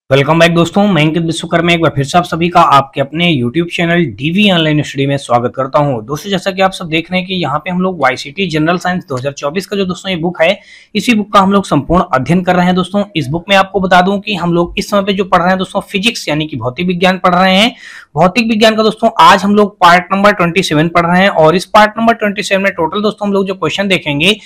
Welcome back दोस्तों, मैं अंकित विश्वकर्मा एक बार फिर से आप सभी का आपके अपने YouTube channel DV online study में स्वागत करता हूं। दोस्तों, जैसा कि आप सब देख रहे हैं कि यहां पे हम लोग वाईसीटी जनरल साइंस 2024 का जो दोस्तों ये बुक है, इसी बुक का हम लोग संपूर्ण अध्ययन कर रहे हैं। दोस्तों, इस बुक में आपको बता दूं कि हम लोग इस समय पे जो पढ़ रहे हैं दोस्तों, फिजिक्स यानी कि भौतिक विज्ञान पढ़ रहे हैं। भौतिक विज्ञान का दोस्तों आज हम लोग पार्ट नंबर 27 पढ़ रहे हैं और इस पार्ट नंबर 27 में टोटल दोस्तों हम लोग जो क्वेश्चन देखेंगे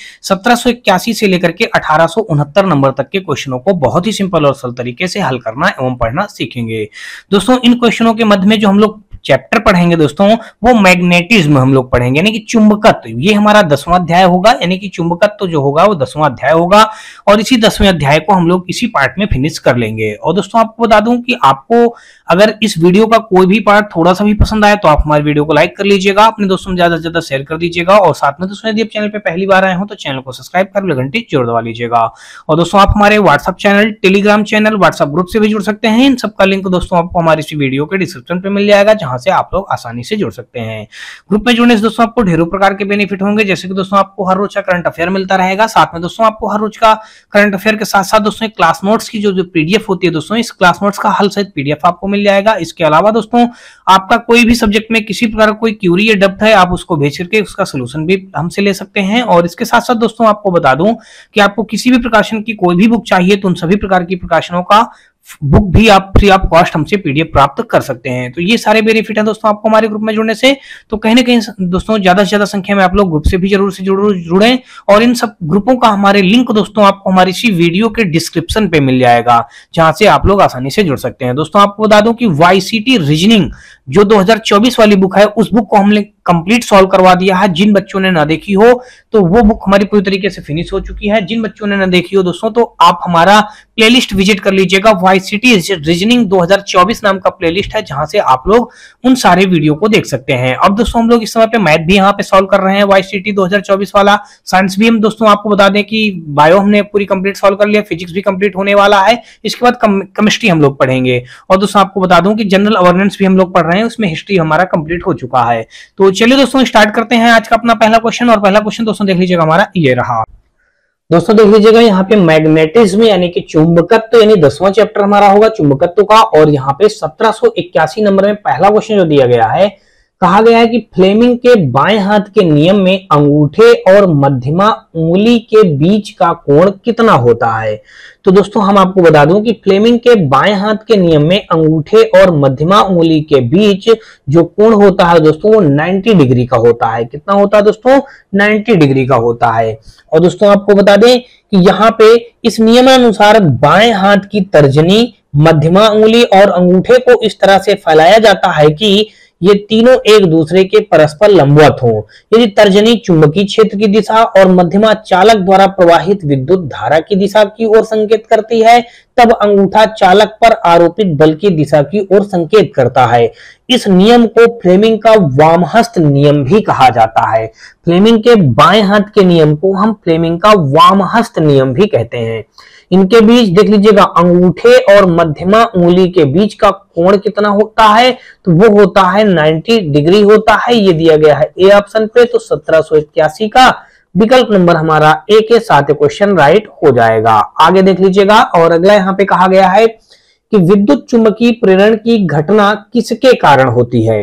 1781 से लेकर के 1869 नंबर तक के क्वेश्चनों को बहुत ही सिंपल और सरल तरीके से हल करना एवं पढ़ना सीखेंगे। दोस्तों, इन क्वेश्चनों के मध्य में जो हम लोग चैप्टर पढ़ेंगे दोस्तों, वो मैग्नेटिज्म हम लोग पढ़ेंगे यानी कि चुंबकत्व। ये हमारा 10वां अध्याय होगा, यानी कि चुंबकत्व जो होगा वो 10वां अध्याय होगा और इसी 10वें अध्याय को हम लोग इसी पार्ट में फिनिश कर लेंगे। और दोस्तों, आपको बता दूं कि आपको अगर इस वीडियो का कोई भी पार्ट थोड़ा सा भी पसंद आए तो आप हमारे वीडियो को लाइक कर लीजिएगा, अपने दोस्तों में ज्यादा से ज्यादा शेयर कर दीजिएगा और साथ में दोस्तों यदि आप चैनल पे पहली बार आए हो तो चैनल को सब्सक्राइब कर घंटी जरूर दबा लीजिएगा। और दोस्तों, आप हमारे WhatsApp channel, Telegram channel, WhatsApp group से भी जुड़ सकते हैं। इन सबका लिंक दोस्तों आपको हमारी इसी वीडियो के डिस्क्रिप्शन पे मिल जाएगा, जहां से आप लोग आसानी से जुड़ सकते हैं। ग्रुप में जुड़ने से दोस्तों आपको ढेरों प्रकार के बेनिफिट होंगे, जैसे कि दोस्तों आपको हर रोज का करंट अफेयर मिलता रहेगा। साथ में दोस्तों आपको हर रोज का करंट अफेयर के साथ साथ दोस्तों क्लास नोट्स की जो पीडीएफ होती है दोस्तों, इस क्लास नोट्स का हल सहित पीडीएफ आपको मिल जाएगा। इसके अलावा दोस्तों आपका कोई भी सब्जेक्ट में किसी प्रकार का कोई क्यूरी या डाउट है, आप उसको भेज करके उसका सोल्यूशन भी हमसे ले सकते हैं। और इसके साथ साथ दोस्तों आपको बता दूं कि आपको किसी भी प्रकाशन की कोई भी बुक चाहिए तो उन सभी प्रकार की प्रकाशनों का बुक भी आप फ्री ऑफ कॉस्ट हमसे पीडीएफ प्राप्त कर सकते हैं। तो ये सारे बेनिफिट हैं दोस्तों आपको हमारे ग्रुप में जुड़ने से। तो कहीं ना कहीं दोस्तों ज्यादा से ज्यादा संख्या में आप लोग ग्रुप से भी जरूर से जुड़ें और इन सब ग्रुपों का हमारे लिंक दोस्तों आपको हमारी इसी वीडियो के डिस्क्रिप्शन पे मिल जाएगा, जहां से आप लोग आसानी से जुड़ सकते हैं। दोस्तों, आपको बता दूं कि वाईसीटी रीजनिंग जो 2024 वाली बुक है, उस बुक को हमने कंप्लीट सॉल्व करवा दिया है। जिन बच्चों ने ना देखी हो तो वो बुक हमारी पूरी तरीके से फिनिश हो चुकी है। जिन बच्चों ने ना देखी हो दोस्तों, तो आप हमारा प्लेलिस्ट विजिट कर लीजिएगा। वाईसीटी रीजनिंग 2024 नाम का प्लेलिस्ट है, जहां से आप लोग उन सारे वीडियो को देख सकते हैं। अब दोस्तों हम लोग इस समय पे मैथ भी यहाँ पे सॉल्व कर रहे हैं, वाईसीटी 2024 वाला। साइंस भी हम दोस्तों आपको बता दें कि बायो हमने पूरी कंप्लीट सॉल्व कर लिया, फिजिक्स भी कंप्लीट होने वाला है। इसके बाद केमिस्ट्री हम लोग पढ़ेंगे। और दोस्तों आपको बता दूं कि जनरल अवेयरनेस भी हम लोग पढ़ रहे हैं, उसमें हिस्ट्री हमारा कंप्लीट हो चुका है। तो चलिए दोस्तों स्टार्ट करते हैं आज का अपना पहला क्वेश्चन। और पहला क्वेश्चन दोस्तों देख लीजिएगा हमारा ये रहा। दोस्तों देख लीजिएगा यहाँ पे मैग्नेटिज्म यानी कि चुंबकत्व यानी 10वां चैप्टर हमारा होगा चुंबकत्व का। और यहाँ पे 1781 नंबर में पहला क्वेश्चन जो दिया गया है, कहा गया है कि फ्लेमिंग के बाएं हाथ के नियम में अंगूठे और मध्यमा उंगली के बीच का कोण कितना होता है। तो दोस्तों हम आपको बता दूं कि फ्लेमिंग के बाएं हाथ के नियम में अंगूठे और मध्यमा उंगली के बीच जो कोण होता है दोस्तों, वो 90 डिग्री का होता है। कितना होता है दोस्तों? 90 डिग्री का होता है। और दोस्तों आपको बता दें कि यहाँ पे इस नियमानुसार बाएं हाथ की तर्जनी, मध्यमा उंगली और अंगूठे को इस तरह से फैलाया जाता है कि ये तीनों एक दूसरे के परस्पर लंबवत हों। यदि तर्जनी चुंबकीय क्षेत्र की दिशा और मध्यमा चालक द्वारा प्रवाहित विद्युत धारा की दिशा की ओर संकेत करती है, तब अंगूठा चालक पर आरोपित बल की दिशा की ओर संकेत करता है। इस नियम को फ्लेमिंग का वामहस्त नियम भी कहा जाता है। फ्लेमिंग के बाएं हाथ के नियम को हम फ्लेमिंग का वामहस्त नियम भी कहते हैं। इनके बीच देख लीजिएगा, अंगूठे और मध्यमा उंगली के बीच का कोण कितना होता है, तो वो होता है 90 डिग्री होता है। ये दिया गया है ए ऑप्शन पे। तो 1781 का विकल्प नंबर हमारा ए के साथ क्वेश्चन राइट हो जाएगा। आगे देख लीजिएगा और अगला यहाँ पे कहा गया है कि विद्युत चुंबकीय प्रेरण की घटना किसके कारण होती है।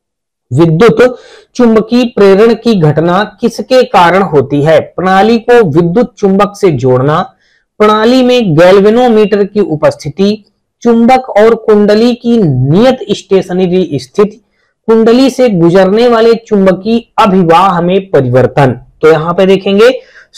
विद्युत चुंबकीय प्रेरण की घटना किसके कारण होती है? प्रणाली को विद्युत चुंबक से जोड़ना, प्रणाली में गैल्वेनोमीटर की उपस्थिति, चुंबक और कुंडली की नियत स्टेशनरी स्थिति, कुंडली से गुजरने वाले चुंबकीय अभिवाह में परिवर्तन। तो यहाँ पे देखेंगे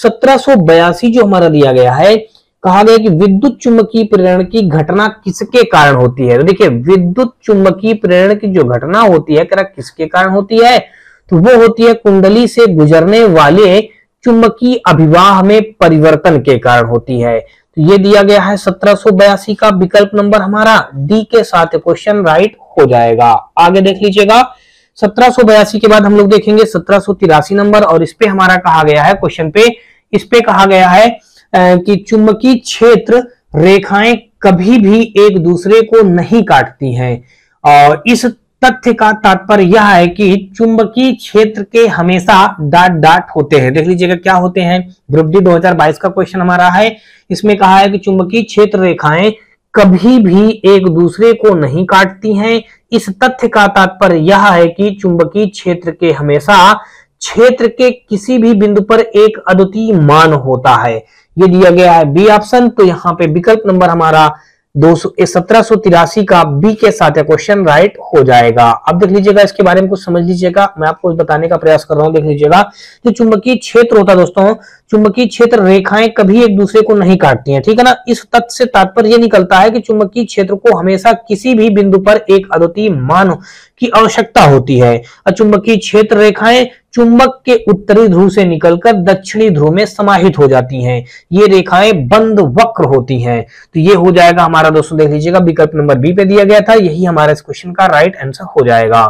1782 जो हमारा दिया गया है, कहा गया कि विद्युत चुंबकीय प्रेरण की घटना किसके कारण होती है। तो देखिए, विद्युत चुंबकीय प्रेरण की जो घटना होती है किसके कारण होती है, तो वो होती है कुंडली से गुजरने वाले चुंबकीय अभिवाह में परिवर्तन के कारण होती है। तो ये दिया गया है 1782 का विकल्प नंबर हमारा डी के साथ क्वेश्चन राइट हो जाएगा। आगे देख लीजिएगा, 1782 के बाद हम लोग देखेंगे 1783 नंबर। और इस पे हमारा कहा गया है क्वेश्चन पे, इस पे कहा गया है कि चुंबकीय क्षेत्र रेखाएं कभी भी एक दूसरे को नहीं काटती हैं। और इस तथ्य का तात्पर्य यह है कि चुंबकीय क्षेत्र के हमेशा डॉट डॉट होते हैं। देख लीजिएगा क्या होते हैं, ग्रुप डी 2022 का क्वेश्चन हमारा है। इसमें कहा है कि चुंबकीय क्षेत्र रेखाएं कभी भी एक दूसरे को नहीं काटती हैं। इस तथ्य का तात्पर्य यह है कि चुंबकीय क्षेत्र के हमेशा क्षेत्र के किसी भी बिंदु पर एक अद्वितीय मान होता है। ये दिया गया है बी ऑप्शन। तो यहाँ पे विकल्प नंबर हमारा 1783 का बी के साथ क्वेश्चन राइट हो जाएगा। अब देख लीजिएगा, इसके बारे में कुछ समझ लीजिएगा, मैं आपको बताने का प्रयास कर रहा हूं। देख लीजिएगा, जो चुंबकीय क्षेत्र होता है दोस्तों, चुंबकीय क्षेत्र रेखाएं कभी एक दूसरे को नहीं काटती हैं, ठीक है ना। इस तथ्य से तात्पर्य निकलता है कि चुंबकीय क्षेत्र को हमेशा किसी भी बिंदु पर एक अद्वितीय मान की आवश्यकता होती है। चुंबकीय क्षेत्र रेखाएं चुंबक के उत्तरी ध्रुव से निकलकर दक्षिणी ध्रुव में समाहित हो जाती हैं। ये रेखाएं बंद वक्र होती हैं। तो ये हो जाएगा हमारा दोस्तों, देख लीजिएगा, विकल्प नंबर बी पे दिया गया था, यही हमारा इस क्वेश्चन का राइट आंसर हो जाएगा।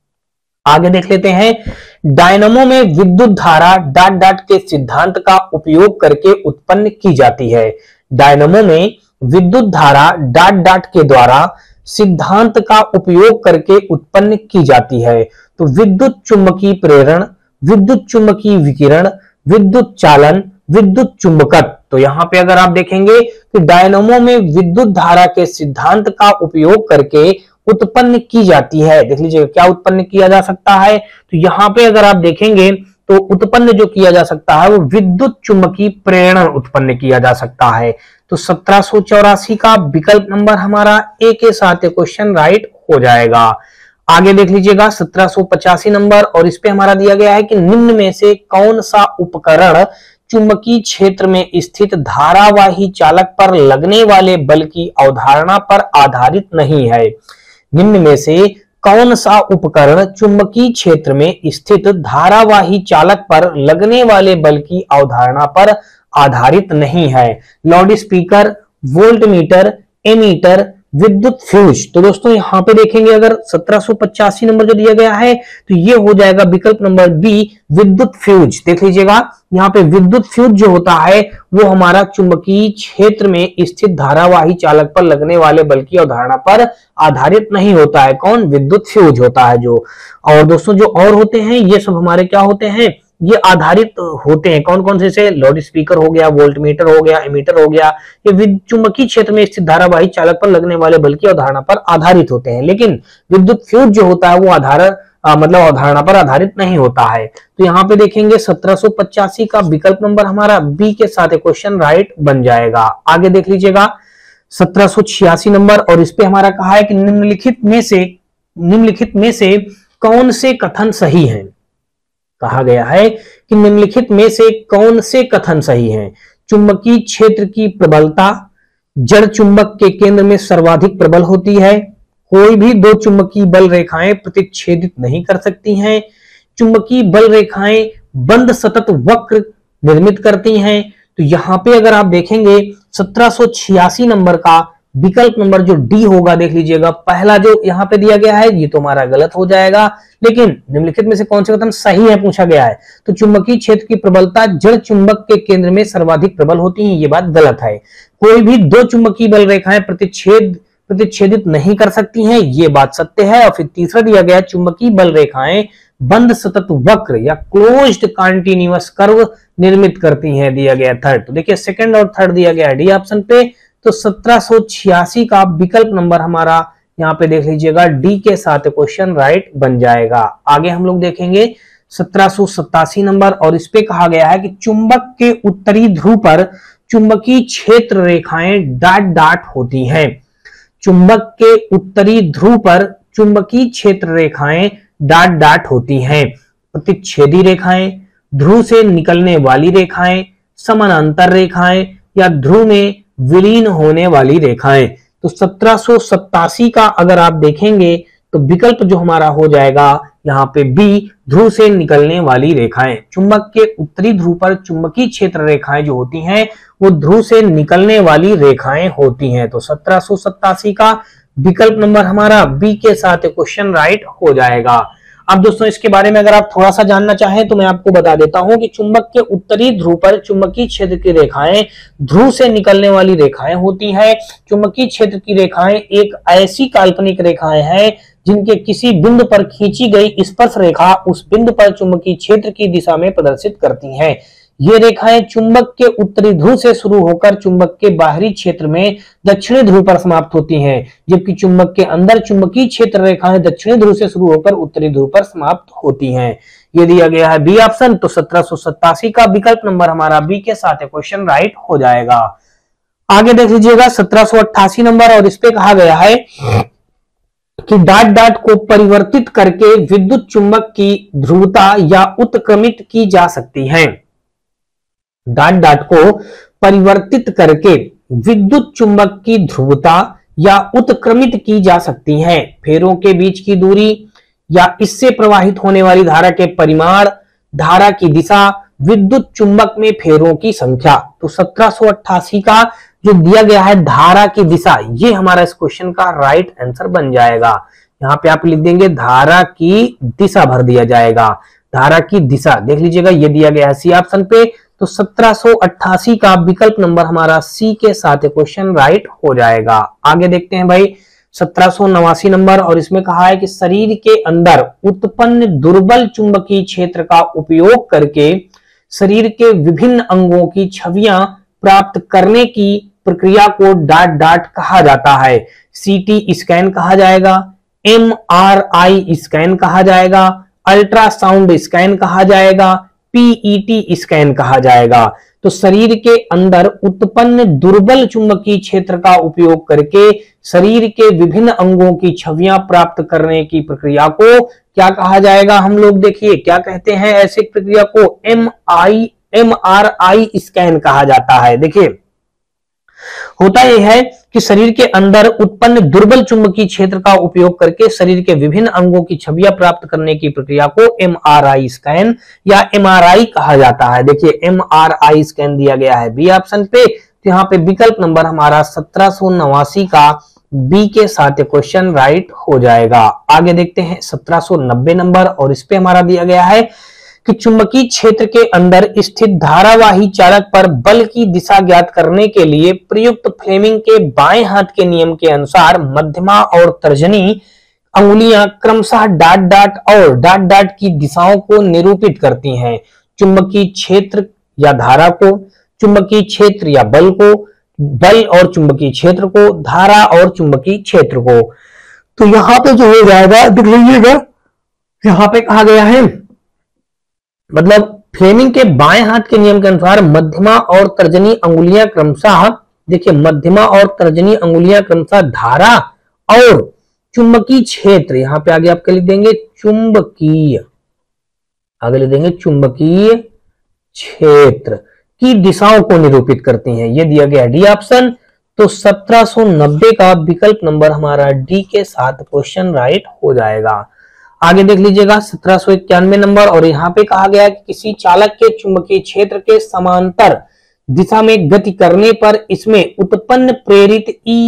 आगे देख लेते हैं, डायनामो में विद्युत धारा डॉट डॉट के सिद्धांत का उपयोग करके उत्पन्न की जाती है। डायनामो में विद्युत धारा डॉट डॉट के द्वारा सिद्धांत का उपयोग करके उत्पन्न की जाती है। तो विद्युत चुंबकीय प्रेरण, विद्युत चुंबकीय विकिरण, विद्युत चालन, विद्युत चुंबकत्व। तो यहां पे अगर आप देखेंगे कि डायनामो में विद्युत धारा के सिद्धांत का उपयोग करके उत्पन्न की जाती है। देख लीजिएगा, क्या उत्पन्न किया जा सकता है। तो यहां पे अगर आप देखेंगे तो उत्पन्न जो किया जा सकता है वो विद्युत चुंबकीय प्रेरण उत्पन्न किया जा सकता है। तो 1784 का विकल्प नंबर हमारा ए के साथ क्वेश्चन राइट हो जाएगा। आगे देख लीजिएगा, 1785 नंबर, और इस पे हमारा दिया गया है कि निम्न में से कौन सा उपकरण चुंबकीय क्षेत्र में स्थित धारावाही चालक पर लगने वाले बल की अवधारणा पर आधारित नहीं है। निम्न में से कौन सा उपकरण चुंबकीय क्षेत्र में स्थित धारावाही चालक पर लगने वाले बल की अवधारणा पर आधारित नहीं है। लाउड स्पीकर, वोल्टमीटर, एमीटर, विद्युत फ्यूज। तो दोस्तों यहां पे देखेंगे, अगर 1785 नंबर जो दिया गया है तो ये हो जाएगा विकल्प नंबर बी, विद्युत फ्यूज। देख लीजिएगा, यहाँ पे विद्युत फ्यूज जो होता है वो हमारा चुंबकीय क्षेत्र में स्थित धारावाही चालक पर लगने वाले बल की अवधारणा पर आधारित नहीं होता है। कौन? विद्युत फ्यूज होता है जो। और दोस्तों जो और होते हैं ये सब हमारे क्या होते हैं, ये आधारित होते हैं। कौन कौन से? लाउड स्पीकर हो गया, वोल्टमीटर हो गया, एमीटर हो गया, ये चुंबकीय क्षेत्र में स्थित धारावाही चालक पर लगने वाले बल की अवधारणा पर आधारित होते हैं। लेकिन विद्युत फ्यूज जो होता है वो मतलब अवधारणा पर आधारित नहीं होता है। तो यहाँ पे देखेंगे 1785 का विकल्प नंबर हमारा बी के साथ क्वेश्चन राइट बन जाएगा। आगे देख लीजिएगा 1786 नंबर, और इस पे हमारा कहा है कि निम्नलिखित में से कौन से कथन सही हैं। कहा गया है कि निम्नलिखित में से कौन से कथन सही हैं। चुंबकीय क्षेत्र की प्रबलता जड़ चुंबक के केंद्र में सर्वाधिक प्रबल होती है। कोई भी दो चुंबकीय बल रेखाएं प्रतिच्छेदित नहीं कर सकती हैं। चुंबकीय बल रेखाएं बंद सतत वक्र निर्मित करती हैं। तो यहां पे अगर आप देखेंगे 1786 नंबर का विकल्प नंबर जो डी होगा, देख लीजिएगा, पहला जो यहाँ पे दिया गया है ये तो हमारा गलत हो जाएगा। लेकिन निम्नलिखित में से कौन से कथन सही है पूछा गया है। तो चुंबकीय क्षेत्र की प्रबलता जड़ चुंबक के केंद्र में सर्वाधिक प्रबल होती है, ये बात गलत है। कोई भी दो चुंबकीय बल रेखाएं प्रतिच्छेदित नहीं कर सकती हैं, ये बात सत्य है। और फिर तीसरा दिया गया, चुंबकीय बल रेखाएं बंद सतत वक्र या क्लोज्ड कॉन्टिन्यूअस कर्व निर्मित करती हैं, दिया गया थर्ड। तो देखिए सेकंड और थर्ड दिया गया डी ऑप्शन पे। तो 1786 का विकल्प नंबर हमारा यहाँ पे देख लीजिएगा डी के साथ क्वेश्चन राइट बन जाएगा। आगे हम लोग देखेंगे 1787 नंबर, और इस पे कहा गया है कि चुंबक के उत्तरी ध्रुव पर चुंबकीय क्षेत्र रेखाएं डॉट डॉट होती हैं। चुंबक के उत्तरी ध्रुव पर चुंबकीय क्षेत्र रेखाएं डॉट डॉट होती हैं। प्रतिच्छेदी रेखाएं, ध्रुव से निकलने वाली रेखाएं, समानांतर रेखाएं या ध्रुव में विलीन होने वाली रेखाएं। तो 1787 का अगर आप देखेंगे तो विकल्प जो हमारा हो जाएगा यहाँ पे बी, ध्रुव से निकलने वाली रेखाएं। चुंबक के उत्तरी ध्रुव पर चुंबकीय क्षेत्र रेखाएं जो होती हैं वो ध्रुव से निकलने वाली रेखाएं होती हैं। तो 1787 का विकल्प नंबर हमारा बी के साथ क्वेश्चन राइट हो जाएगा। अब दोस्तों इसके बारे में अगर आप थोड़ा सा जानना चाहें तो मैं आपको बता देता हूं कि चुंबक के उत्तरी ध्रुव पर चुंबकीय क्षेत्र की रेखाएं ध्रुव से निकलने वाली रेखाएं होती हैं। चुंबकीय क्षेत्र की रेखाएं एक ऐसी काल्पनिक रेखाएं हैं जिनके किसी बिंदु पर खींची गई स्पर्श रेखा उस बिंदु पर चुंबकीय क्षेत्र की दिशा में प्रदर्शित करती हैं। ये रेखाएं चुंबक के उत्तरी ध्रुव से शुरू होकर चुंबक के बाहरी क्षेत्र में दक्षिणी ध्रुव पर समाप्त होती हैं, जबकि चुंबक के अंदर चुंबकीय क्षेत्र रेखाएं दक्षिणी ध्रुव से शुरू होकर उत्तरी ध्रुव पर समाप्त होती हैं। ये दिया गया है बी ऑप्शन। तो 1787 का विकल्प नंबर हमारा बी के साथ क्वेश्चन राइट हो जाएगा। आगे देख लीजिएगा 1788 नंबर, और इस पे कहा गया है कि डॉट डॉट को परिवर्तित करके विद्युत चुंबक की ध्रुवता या उत्क्रमित की जा सकती है। डॉट डॉट को परिवर्तित करके विद्युत चुंबक की ध्रुवता या उत्क्रमित की जा सकती है। फेरों के बीच की दूरी या इससे प्रवाहित होने वाली धारा के परिमाण, धारा की दिशा, विद्युत चुंबक में फेरों की संख्या। तो 1788 का जो दिया गया है धारा की दिशा, ये हमारा इस क्वेश्चन का राइट आंसर बन जाएगा। यहाँ पे आप लिख देंगे धारा की दिशा भर दिया जाएगा। धारा की दिशा देख लीजिएगा, ये दिया गया है सी ऑप्शन पे। तो 1788 का विकल्प नंबर हमारा सी के साथ क्वेश्चन राइट हो जाएगा। आगे देखते हैं भाई 1789 नंबर, और इसमें कहा है कि शरीर के अंदर उत्पन्न दुर्बल चुंबकीय क्षेत्र का उपयोग करके शरीर के विभिन्न अंगों की छवियां प्राप्त करने की प्रक्रिया को डॉट डॉट कहा जाता है। सीटी स्कैन कहा जाएगा, एमआरआई स्कैन कहा जाएगा, अल्ट्रासाउंड स्कैन कहा जाएगा, पीईटी स्कैन कहा जाएगा। तो शरीर के अंदर उत्पन्न दुर्बल चुंबकीय क्षेत्र का उपयोग करके शरीर के विभिन्न अंगों की छवियां प्राप्त करने की प्रक्रिया को क्या कहा जाएगा? हम लोग देखिए क्या कहते हैं ऐसी प्रक्रिया को, एमआरआई स्कैन कहा जाता है। देखिए होता यह है कि शरीर के अंदर उत्पन्न दुर्बल चुंबकीय क्षेत्र का उपयोग करके शरीर के विभिन्न अंगों की छवियां प्राप्त करने की प्रक्रिया को एमआरआई स्कैन या एमआरआई कहा जाता है। देखिए एमआरआई स्कैन दिया गया है बी ऑप्शन पे। तो यहाँ पे विकल्प नंबर हमारा 1789 का बी के साथ क्वेश्चन राइट हो जाएगा। आगे देखते हैं 1790 नंबर, और इस पे हमारा दिया गया है कि चुंबकीय क्षेत्र के अंदर स्थित धारावाही चालक पर बल की दिशा ज्ञात करने के लिए प्रयुक्त फ्लेमिंग के बाएं हाथ के नियम के अनुसार मध्यमा और तर्जनी अंगुलियां क्रमशः डॉट डॉट और डॉट डॉट की दिशाओं को निरूपित करती हैं। चुंबकीय क्षेत्र या धारा को, चुंबकीय क्षेत्र या बल को, बल और चुंबकीय क्षेत्र को, धारा और चुंबकीय क्षेत्र को। तो यहां पे जो हो जाएगा देख लीजिएगा, यहां पे कहा गया है मतलब फ्लेमिंग के बाएं हाथ के नियम के अनुसार मध्यमा और तर्जनी अंगुलियां क्रमशः, देखिए मध्यमा और तर्जनी अंगुलियां क्रमशः धारा और चुंबकीय क्षेत्र, यहां पे आगे आपके लिख देंगे चुंबकीय, आगे लिख देंगे चुंबकीय क्षेत्र की दिशाओं को निरूपित करती हैं। ये दिया गया डी ऑप्शन। तो 1790 का विकल्प नंबर हमारा डी के साथ क्वेश्चन राइट हो जाएगा। आगे देख लीजिएगा 1791 नंबर, और यहाँ पे कहा गया कि किसी चालक के चुंबकीय क्षेत्र के समांतर दिशा में गति करने पर इसमें उत्पन्न प्रेरित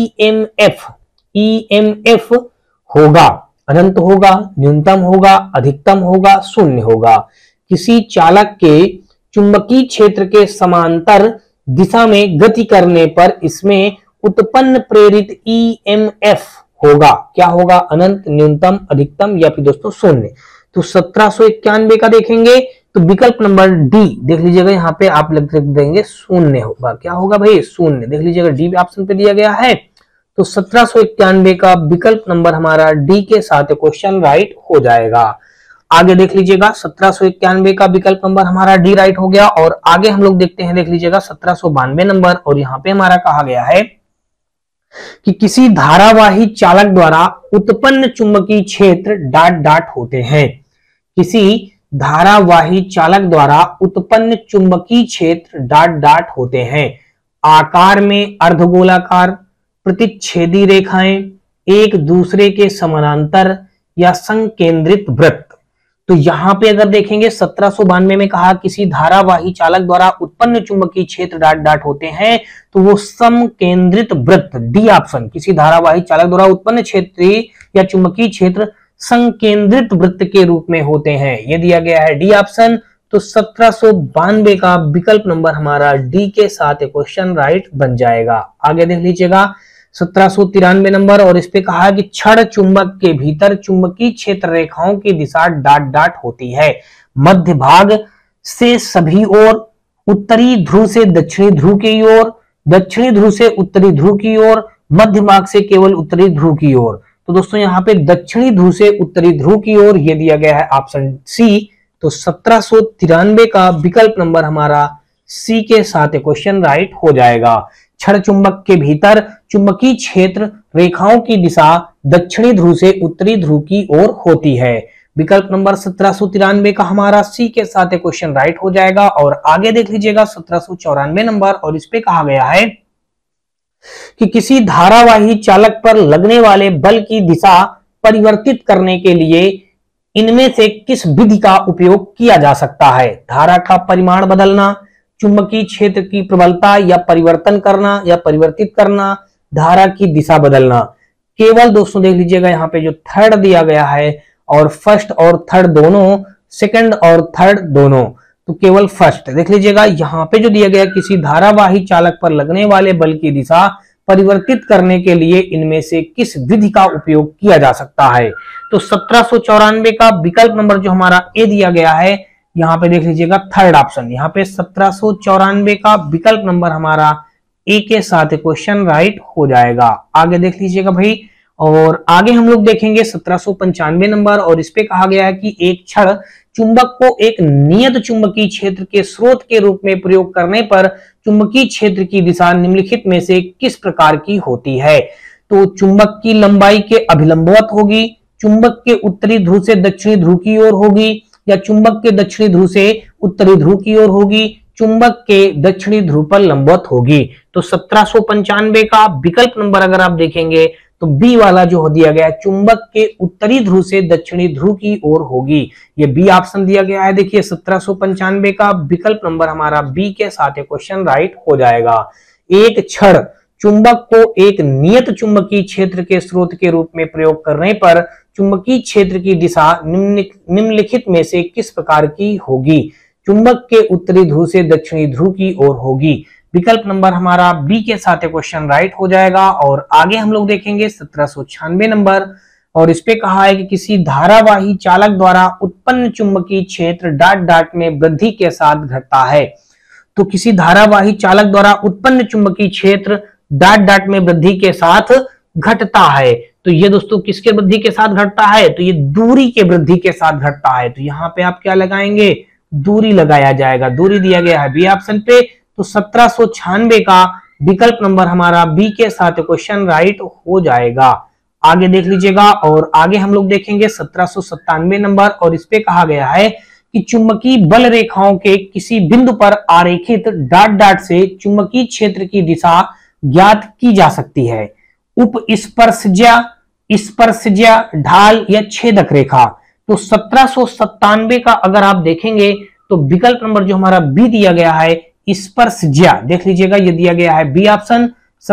ईएमएफ होगा, अनंत होगा, न्यूनतम होगा, अधिकतम होगा, शून्य होगा। किसी चालक के चुंबकीय क्षेत्र के समांतर दिशा में गति करने पर इसमें उत्पन्न प्रेरित ईएमएफ होगा, क्या होगा? अनंत, न्यूनतम, अधिकतम या फिर दोस्तों शून्य। तो 1791 का देखेंगे तो विकल्प नंबर डी देख लीजिएगा, यहाँ पे आप लिख देंगे शून्य होगा। क्या होगा भाई? शून्य। देख लीजिएगा डी ऑप्शन पे दिया गया है। तो 1791 का विकल्प नंबर हमारा डी के साथ क्वेश्चन राइट हो जाएगा। आगे देख लीजिएगा 1791 का विकल्प नंबर हमारा डी राइट हो गया। और आगे हम लोग देखते हैं, देख लीजिएगा 1792 नंबर, और यहाँ पे हमारा कहा गया है कि किसी धारावाही चालक द्वारा उत्पन्न चुंबकीय क्षेत्र डॉट डॉट होते हैं। किसी धारावाही चालक द्वारा उत्पन्न चुंबकीय क्षेत्र डॉट डॉट होते हैं। आकार में अर्धगोलाकार, प्रतिच्छेदी रेखाएं, एक दूसरे के समानांतर या संकेंद्रित वृत्त। तो यहां पे अगर देखेंगे 1792 में कहा किसी धारावाही चालक द्वारा उत्पन्न चुंबकीय क्षेत्र डॉट डॉट होते हैं, तो वो समकेंद्रित वृत्त, डी ऑप्शन, किसी धारावाही चालक द्वारा उत्पन्न क्षेत्र या चुंबकीय क्षेत्र संकेंद्रित वृत्त के रूप में होते हैं। ये दिया गया है डी ऑप्शन। तो 1792 का विकल्प नंबर हमारा डी के साथ क्वेश्चन राइट बन जाएगा। आगे देख लीजिएगा 1793 नंबर, और इस पे कहा कि क्षण चुंबक के भीतर चुंबकीय क्षेत्र रेखाओं की दिशा डॉट डॉट होती है। मध्य भाग से सभी ओर उत्तरी ध्रुव से दक्षिणी ध्रुव की ओर, दक्षिणी ध्रुव से उत्तरी ध्रुव की ओर, मध्य मार्ग से केवल उत्तरी ध्रुव की ओर। तो दोस्तों यहाँ पे दक्षिणी ध्रुव से उत्तरी ध्रुव की ओर ये दिया गया है ऑप्शन सी। तो 1793 का विकल्प नंबर हमारा सी के साथ क्वेश्चन राइट हो जाएगा। क्षण चुंबक के भीतर चुंबकीय क्षेत्र रेखाओं की दिशा दक्षिणी ध्रुव से उत्तरी ध्रुव की ओर होती है। विकल्प नंबर 1793 का हमारा सी के साथ क्वेश्चन राइट हो जाएगा। और आगे देख लीजिएगा 1794 नंबर, और इस पे कहा गया है कि किसी धारावाही चालक पर लगने वाले बल की दिशा परिवर्तित करने के लिए इनमें से किस विधि का उपयोग किया जा सकता है? धारा का परिमाण बदलना, चुंबकीय क्षेत्र की प्रबलता या परिवर्तन करना या परिवर्तित करना, धारा की दिशा बदलना। केवल दोस्तों देख लीजिएगा यहाँ पे जो थर्ड दिया गया है, और फर्स्ट और थर्ड दोनों, सेकंड और थर्ड दोनों, तो केवल फर्स्ट देख लीजिएगा। यहाँ पे जो दिया गया किसी धारावाही चालक पर लगने वाले बल की दिशा परिवर्तित करने के लिए इनमें से किस विधि का उपयोग किया जा सकता है? तो 1794 का विकल्प नंबर जो हमारा ए दिया गया है, यहाँ पे देख लीजिएगा थर्ड ऑप्शन, यहाँ पे 1794 का विकल्प नंबर हमारा ए के साथ क्वेश्चन राइट हो जाएगा। आगे देख लीजिएगा भाई, और आगे हम लोग देखेंगे 1795 नंबर, और इस पे कहा गया है कि एक क्षण चुंबक को एक नियत चुंबकीय क्षेत्र के स्रोत के रूप में प्रयोग करने पर चुंबकीय क्षेत्र की दिशा निम्नलिखित में से किस प्रकार की होती है? तो चुंबक की लंबाई के अभिलंबवत होगी, चुंबक के उत्तरी ध्रुव से दक्षिणी ध्रुव की ओर होगी, या चुंबक के दक्षिणी ध्रुव से उत्तरी ध्रुव की ओर होगी, चुंबक के दक्षिणी ध्रुव पर लंबवत होगी। तो 1795 का विकल्प नंबर अगर आप देखेंगे तो बी वाला जो दिया गया है, चुंबक के उत्तरी ध्रुव से दक्षिणी ध्रुव की ओर होगी, ये बी ऑप्शन दिया गया है। देखिए 1795 का विकल्प नंबर हमारा बी के साथ क्वेश्चन राइट हो जाएगा। एक क्षण चुंबक को एक नियत चुंबकीय क्षेत्र के स्रोत के रूप में प्रयोग करने पर चुंबकीय क्षेत्र की दिशा निम्नलिखित में से किस प्रकार की होगी? चुंबक के उत्तरी ध्रुव से दक्षिणी ध्रुव की ओर होगी। विकल्प नंबर हमारा बी के साथ क्वेश्चन राइट हो जाएगा। और आगे हम लोग देखेंगे 1796 नंबर, और इस पे कहा है कि किसी धारावाही चालक द्वारा उत्पन्न चुंबकीय क्षेत्र डॉट डॉट में वृद्धि के साथ घटता है। तो किसी धारावाही चालक द्वारा उत्पन्न चुंबकीय क्षेत्र डॉट डॉट में वृद्धि के साथ घटता है। तो ये दोस्तों किसके वृद्धि के साथ घटता है? तो ये दूरी के वृद्धि के साथ घटता है। तो यहाँ पे आप क्या लगाएंगे? दूरी लगाया जाएगा। दूरी दिया गया है बी ऑप्शन पे। तो 1796 का विकल्प नंबर हमारा बी के साथ क्वेश्चन राइट हो जाएगा। आगे देख लीजिएगा, और आगे हम लोग देखेंगे 1797 नंबर, और इस पे कहा गया है कि चुंबकीय बल रेखाओं के किसी बिंदु पर आरेखित डॉट डॉट से चुंबकीय क्षेत्र की दिशा ज्ञात की जा सकती है। उप स्पर्शज्या, ढाल या छेदक रेखा। तो 1797 का अगर आप देखेंगे तो विकल्प नंबर जो हमारा बी दिया गया है, स्पर्शज्या, देख लीजिएगा ये दिया गया है बी ऑप्शन।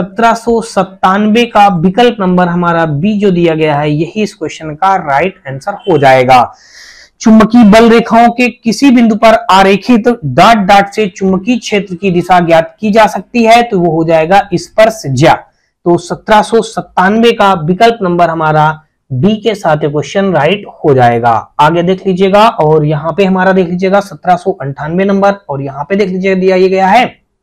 1797 का विकल्प नंबर हमारा बी जो दिया गया है, यही इस क्वेश्चन का राइट आंसर हो जाएगा। चुंबकीय बल रेखाओं के किसी बिंदु पर आरेखित डॉट डॉट से चुंबकीय क्षेत्र की दिशा ज्ञात की जा सकती है, तो वो हो जाएगा स्पर्शज्या। तो 1797 का विकल्प नंबर हमारा बी के साथ क्वेश्चन राइट हो जाएगा। आगे देख लीजिएगा, और यहाँ पे हमारा देख लीजिएगा 1798 नंबर, और यहाँ पे देख लीजिएगा दिया गया है,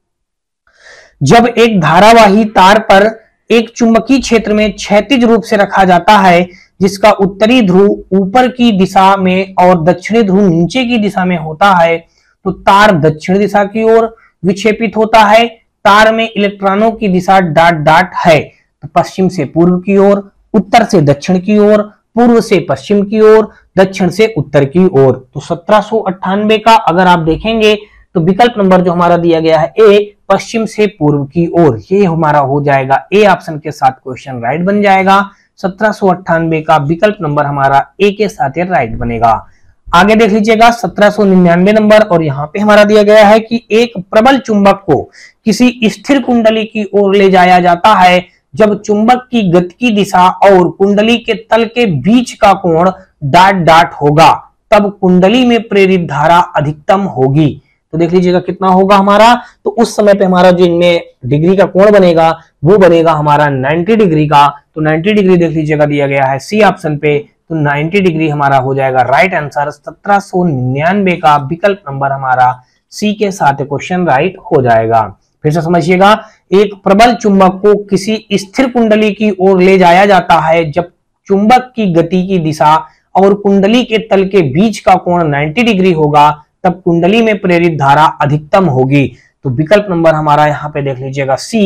जब एक धारावाही तार पर एक चुंबकीय क्षेत्र में क्षैतिज रूप से रखा जाता है जिसका उत्तरी ध्रुव ऊपर की दिशा में और दक्षिणी ध्रुव नीचे की दिशा में होता है, तो तार दक्षिण दिशा की ओर विक्षेपित होता है। तार में इलेक्ट्रॉनों की दिशा डॉट डॉट है, तो पश्चिम से पूर्व की ओर, उत्तर से दक्षिण की ओर, पूर्व से पश्चिम की ओर, दक्षिण से उत्तर की ओर। तो 1798 का अगर आप देखेंगे तो विकल्प नंबर जो हमारा दिया गया है ए, पश्चिम से पूर्व की ओर, ये हमारा हो जाएगा ए ऑप्शन के साथ क्वेश्चन राइट बन जाएगा। 1798 का विकल्प नंबर हमारा ए के साथ राइट बनेगा। आगे देख लीजिएगा 1799 नंबर, और यहाँ पे हमारा दिया गया है कि एक प्रबल चुंबक को किसी स्थिर कुंडली की ओर ले जाया जाता है जब चुंबक की गति की दिशा और कुंडली के तल के बीच का कोण डॉट डॉट होगा, तब कुंडली में प्रेरित धारा अधिकतम होगी। तो देख लीजिएगा कितना होगा हमारा, तो उस समय पे हमारा जो इनमें डिग्री का कोण बनेगा वो बनेगा हमारा 90 डिग्री का। तो 90 डिग्री देख लीजिएगा दिया गया है सी ऑप्शन पे, तो 90 डिग्री हमारा हो जाएगा राइट आंसर। 1799 का विकल्प नंबर हमारा सी के साथ क्वेश्चन राइट हो जाएगा। फिर से समझिएगा, एक प्रबल चुंबक को किसी स्थिर कुंडली की ओर ले जाया जाता है जब चुंबक की गति की दिशा और कुंडली के तल के बीच का कोण 90 डिग्री होगा, तब कुंडली में प्रेरित धारा अधिकतम होगी। तो विकल्प नंबर हमारा यहाँ पे देख लीजिएगा सी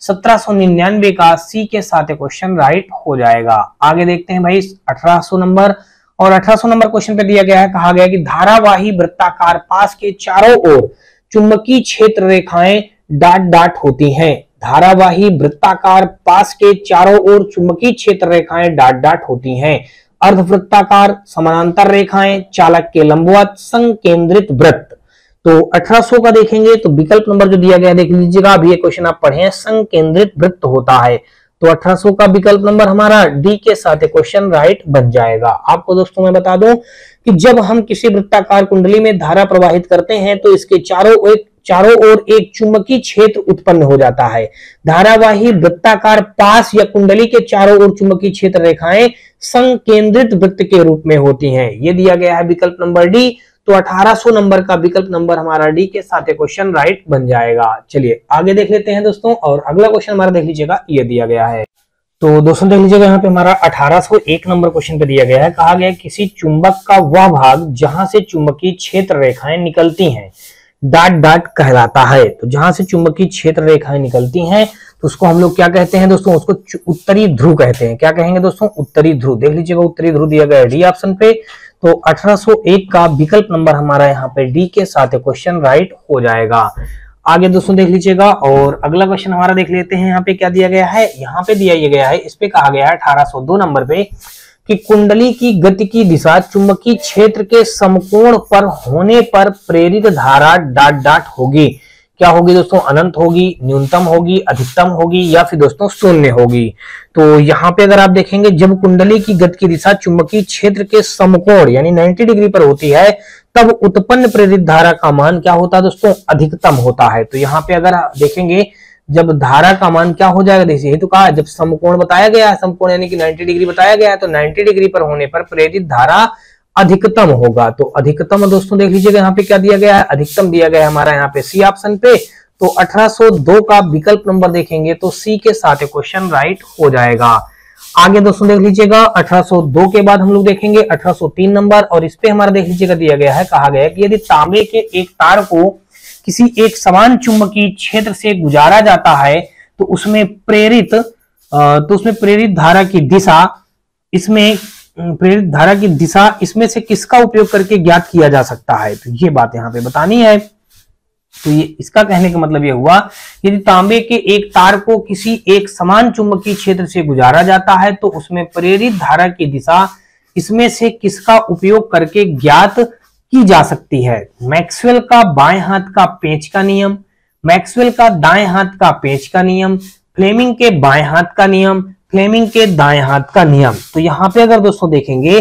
1799 का सी के साथ क्वेश्चन राइट हो जाएगा। आगे देखते हैं भाई 1800 नंबर, और 1800 नंबर क्वेश्चन पे दिया गया है, कहा गया कि धारावाही वृत्ताकार पास के चारों ओर चुंबकीय क्षेत्र रेखाएं डॉट डॉट होती हैं। धारावाही वृत्ताकार पास के चारों ओर चुंबकीय क्षेत्र रेखाएं डॉट डॉट होती हैं। अर्धवृत्ताकार समानांतर रेखाएं, चालक के लंबवत, संकेंद्रित वृत्त। तो 1800 का देखेंगे तो विकल्प नंबर जो दिया गया देख लीजिएगा, अभी ये क्वेश्चन आप पढ़े हैं, संकेंद्रित वृत्त होता है। तो 1800 का विकल्प नंबर हमारा डी के साथ क्वेश्चन राइट बन जाएगा। आपको दोस्तों मैं बता दूं कि जब हम किसी वृत्ताकार कुंडली में धारा प्रवाहित करते हैं तो इसके चारों ओर एक चुंबकीय क्षेत्र उत्पन्न हो जाता है। धारावाही वृत्ताकार पास या कुंडली के चारों ओर चुंबकीय क्षेत्र रेखाएं संकेंद्रित वृत्त के रूप में होती हैं। ये दिया गया है विकल्प नंबर डी। तो 1800 नंबर का विकल्प नंबर हमारा डी के साथ क्वेश्चन राइट बन जाएगा। चलिए आगे देख लेते हैं दोस्तों, और अगला क्वेश्चन हमारा देख लीजिएगा, ये दिया गया है। तो दोस्तों देख लीजिएगा यहाँ पे हमारा 1801 नंबर क्वेश्चन पे दिया गया है, कहा गया किसी चुंबक का वह भाग जहां से चुंबकीय क्षेत्र रेखाएं निकलती हैं डॉट डॉट कहलाता है। तो जहां से चुंबकीय क्षेत्र रेखाएं निकलती हैं तो उसको हम लोग क्या कहते हैं दोस्तों, उसको उत्तरी ध्रुव कहते हैं। क्या कहेंगे दोस्तों, उत्तरी ध्रुव। देख लीजिएगा उत्तरी ध्रुव दिया गया है डी ऑप्शन पे। तो 1801 का विकल्प नंबर हमारा यहाँ पे डी के साथ क्वेश्चन राइट हो जाएगा। आगे दोस्तों देख लीजिएगा, और अगला क्वेश्चन हमारा देख लेते हैं। यहाँ पे क्या दिया गया है, यहाँ पे दिया गया है, इस पे कहा गया है 1802 नंबर पे कि कुंडली की गति की दिशा चुंबकीय क्षेत्र के समकोण पर होने पर प्रेरित धारा डॉट डॉट होगी। क्या होगी दोस्तों, अनंत होगी, न्यूनतम होगी, अधिकतम होगी, या फिर दोस्तों शून्य होगी। तो यहाँ पे अगर आप देखेंगे, जब कुंडली की गति की दिशा चुंबकीय क्षेत्र के समकोण यानी 90 डिग्री पर होती है तब उत्पन्न प्रेरित धारा का मान क्या होता है दोस्तों, अधिकतम होता है। तो यहाँ पे अगर आप देखेंगे जब धारा का मान क्या हो जाएगा, देखिए तो कहा जब समकोण बताया गया है, समकोण यानी कि 90 डिग्री बताया गया है, तो 90 डिग्री पर होने पर प्रेरित धारा अधिकतम होगा। तो अधिकतम दोस्तों देख लीजिएगा यहाँ पे क्या दिया गया है, अधिकतम दिया गया है हमारा यहाँ पे सी ऑप्शन पे। तो 1802 का विकल्प नंबर देखेंगे तो सी के साथ क्वेश्चन राइट हो जाएगा। आगे दोस्तों देख लीजिएगा 1802 के बाद हम लोग देखेंगे 1803 नंबर, और इस पे हमारा देख लीजिएगा दिया गया है, कहा गया है कि यदि तांबे के एक तार को किसी एक समान चुंबकीय क्षेत्र से गुजारा जाता है तो उसमें प्रेरित धारा की दिशा इसमें से किसका उपयोग करके ज्ञात किया जा सकता है। तो ये बात यहाँ पे बतानी है। तो ये इसका कहने का मतलब ये हुआ, यदि तांबे के एक तार को किसी एक समान चुंबकीय क्षेत्र से गुजारा जाता है तो उसमें प्रेरित धारा की दिशा इसमें से किसका उपयोग करके ज्ञात की जा सकती है। मैक्सवेल का बाएं हाथ का पेंच का नियम, मैक्सवेल का दाएं हाथ का पेंच का नियम, फ्लेमिंग के बाएं हाथ का नियम, फ्लेमिंग के दाएं हाथ का नियम। तो यहाँ पे अगर दोस्तों देखेंगे,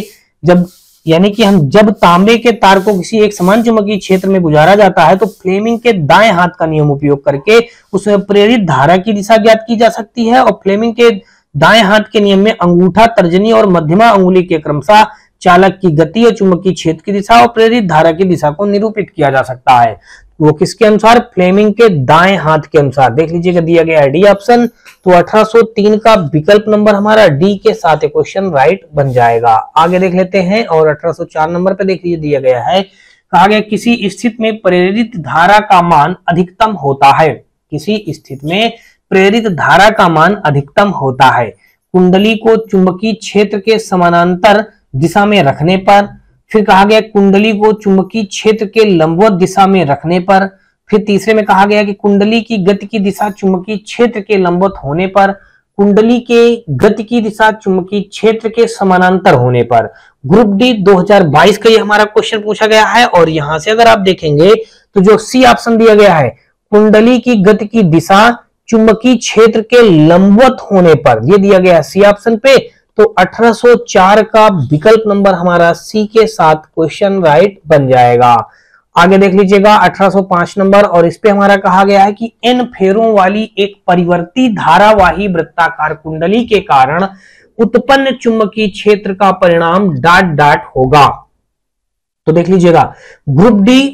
जब तांबे के तार को किसी एक समान चुंबकीय क्षेत्र में गुजारा जाता है तो फ्लेमिंग के दाएं हाथ का नियम उपयोग करके उसमें प्रेरित धारा की दिशा ज्ञात की जा सकती है। और फ्लेमिंग के दाएं हाथ के नियम में अंगूठा, तर्जनी और मध्यमा अंगुली के क्रमशः चालक की गति और चुंबकीय क्षेत्र की दिशा और प्रेरित धारा की दिशा को निरूपित किया जा सकता है। वो किसके अनुसार, फ्लेमिंग के दाएं हाथ के अनुसार। देख लीजिएगा दिया गया है डी ऑप्शन। तो 1803 का विकल्प नंबर हमारा डी के साथ क्वेश्चन राइट बन जाएगा। आगे देख लेते हैं, और 1804 नंबर पे देख लीजिए दिया गया है, कहा गया किसी स्थिति में प्रेरित धारा का मान अधिकतम होता है। किसी स्थिति में प्रेरित धारा का मान अधिकतम होता है कुंडली को चुंबकीय क्षेत्र के समानांतर दिशा में रखने पर। फिर कहा गया कुंडली को चुंबकीय क्षेत्र के लंबवत दिशा में रखने पर। फिर तीसरे में कहा गया कि कुंडली की गति की दिशा चुंबकीय क्षेत्र के लंबवत होने पर, कुंडली के गति की दिशा चुंबकीय क्षेत्र के समानांतर होने पर। ग्रुप डी 2022 का ये हमारा क्वेश्चन पूछा गया है, और यहां से अगर आप देखेंगे तो जो सी ऑप्शन दिया गया है, कुंडली की गति की दिशा चुंबकीय क्षेत्र के लंबवत होने पर, ये दिया गया है सी ऑप्शन पे। तो 1804 का विकल्प नंबर हमारा सी के साथ क्वेश्चन राइट बन जाएगा। आगे देख लीजिएगा 1805 नंबर, और इस पे हमारा कहा गया है कि एन फेरों वाली एक परिवर्ती धारावाही वृत्ताकार कुंडली के कारण उत्पन्न चुंबकीय क्षेत्र का परिणाम डॉट डॉट होगा। तो देख लीजिएगा ग्रुप डी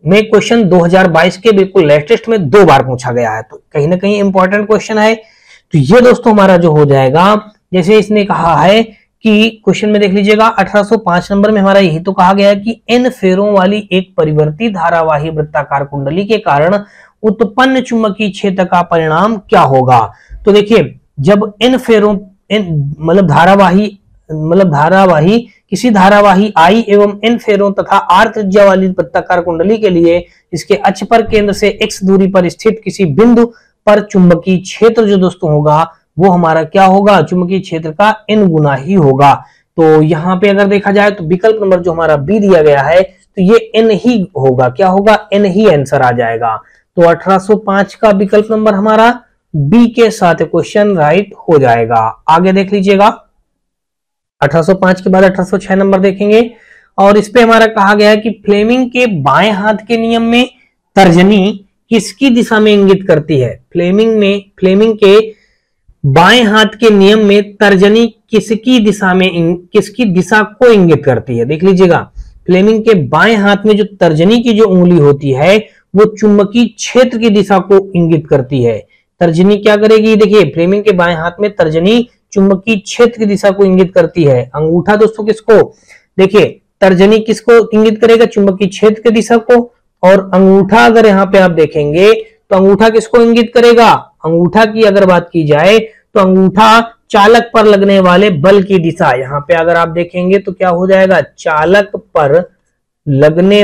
में क्वेश्चन 2022 के बिल्कुल लेटेस्ट में 2 बार पूछा गया है, तो कहीं ना कहीं इंपॉर्टेंट क्वेश्चन है। तो ये दोस्तों हमारा जो हो जाएगा, जैसे इसने कहा है कि क्वेश्चन में देख लीजिएगा 1805 नंबर में हमारा यही तो कहा गया है कि n फेरों वाली एक परिवर्ती धारावाही वृत्ताकार कुंडली के कारण उत्पन्न चुंबकीय क्षेत्र का परिणाम क्या होगा। तो देखिए, जब n फेरों मतलब धारावाही किसी धारावाही I एवं n फेरों तथा r त्रिज्या वाली वृत्ताकार कुंडली के लिए इसके अक्ष पर केंद्र से x दूरी पर स्थित किसी बिंदु पर चुंबकीय क्षेत्र जो दोस्तों होगा वो हमारा क्या होगा, चुंबकीय क्षेत्र का n गुना ही होगा। तो यहाँ पे अगर देखा जाए तो विकल्प नंबर जो हमारा बी दिया गया है तो ये n ही होगा, क्या होगा, n ही आंसर आ जाएगा। तो 1805 का विकल्प नंबर हमारा बी के साथ क्वेश्चन राइट हो जाएगा। आगे देख लीजिएगा 1805 के बाद 1806 नंबर देखेंगे और इस पे हमारा कहा गया है कि फ्लेमिंग के बाएं हाथ के नियम में तर्जनी किसकी दिशा में इंगित करती है। फ्लेमिंग के बाएं हाथ के नियम में तर्जनी किसकी दिशा को इंगित करती है। देख लीजिएगा, फ्लेमिंग के बाएं हाथ में जो तर्जनी की जो उंगली होती है वो चुंबकीय क्षेत्र की दिशा को इंगित करती है। तर्जनी क्या करेगी, देखिए फ्लेमिंग के बाएं हाथ में तर्जनी चुंबकीय क्षेत्र की दिशा को इंगित करती है। अंगूठा दोस्तों किसको, देखिए तर्जनी किसको इंगित करेगा, चुंबकीय क्षेत्र की दिशा को, और अंगूठा अगर यहाँ पे आप देखेंगे तो अंगूठा किसको इंगित करेगा, अंगूठा की अगर बात की जाए तो अंगूठा चालक पर लगने वाले बल की दिशा, यहाँ पे अगर आप देखेंगे तो क्या हो जाएगा, चालक पर लगने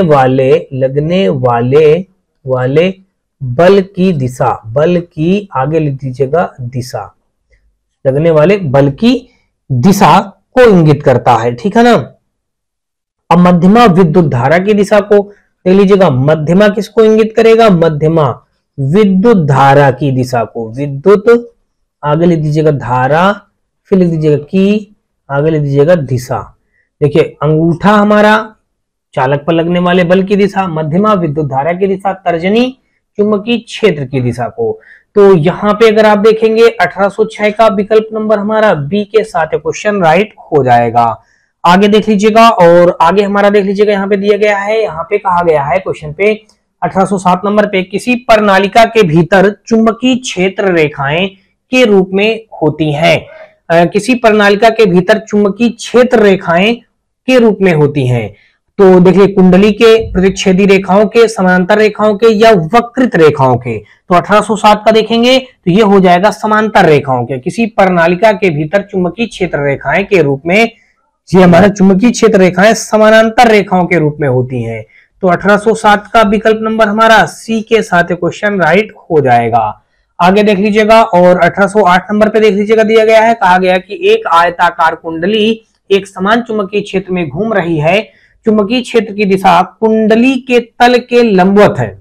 वाले बल की दिशा, बल की आगे लिख दीजिएगा दिशा, लगने वाले बल की दिशा को इंगित करता है, ठीक है ना। अब मध्यमा विद्युत धारा की दिशा को देख लीजिएगा, मध्यमा किसको इंगित करेगा, मध्यमा विद्युत धारा की दिशा को, विद्युत आगे लिख दीजिएगा धारा, फिर लिख दीजिएगा की, आगे लिख दीजिएगा दिशा। देखिए अंगूठा हमारा चालक पर लगने वाले बल की दिशा, मध्यमा विद्युत धारा की दिशा, तर्जनी चुंबकीय क्षेत्र की दिशा को। तो यहाँ पे अगर आप देखेंगे 1806 का विकल्प नंबर हमारा बी के साथ क्वेश्चन राइट हो जाएगा। आगे देख लीजिएगा और आगे हमारा देख लीजिएगा, यहाँ पे दिया गया है, यहाँ पे कहा गया है क्वेश्चन पे 1807 नंबर पे, किसी प्रणालिका के भीतर चुंबकीय क्षेत्र रेखाएं के रूप में होती हैं। किसी प्रणालिका के भीतर चुंबकीय क्षेत्र रेखाएं के रूप में होती हैं। तो देखिए कुंडली के प्रतिच्छेदी रेखाओं के, समांतर रेखाओं के या वक्रित रेखाओं के। तो 1807 का देखेंगे तो ये हो जाएगा समांतर रेखाओं के। किसी प्रणालिका के भीतर चुंबकीय क्षेत्र रेखाएं के रूप में, ये हमारा चुंबकीय क्षेत्र रेखाएं समानांतर रेखाओं के रूप में होती हैं। तो 1807 का विकल्प नंबर हमारा सी के साथ क्वेश्चन राइट हो जाएगा। आगे देख लीजिएगा और 1808 नंबर पे देख लीजिएगा, दिया गया है, कहा गया कि एक आयताकार कुंडली एक समान चुंबकीय क्षेत्र में घूम रही है। चुंबकीय क्षेत्र की दिशा कुंडली के तल के लंबवत है।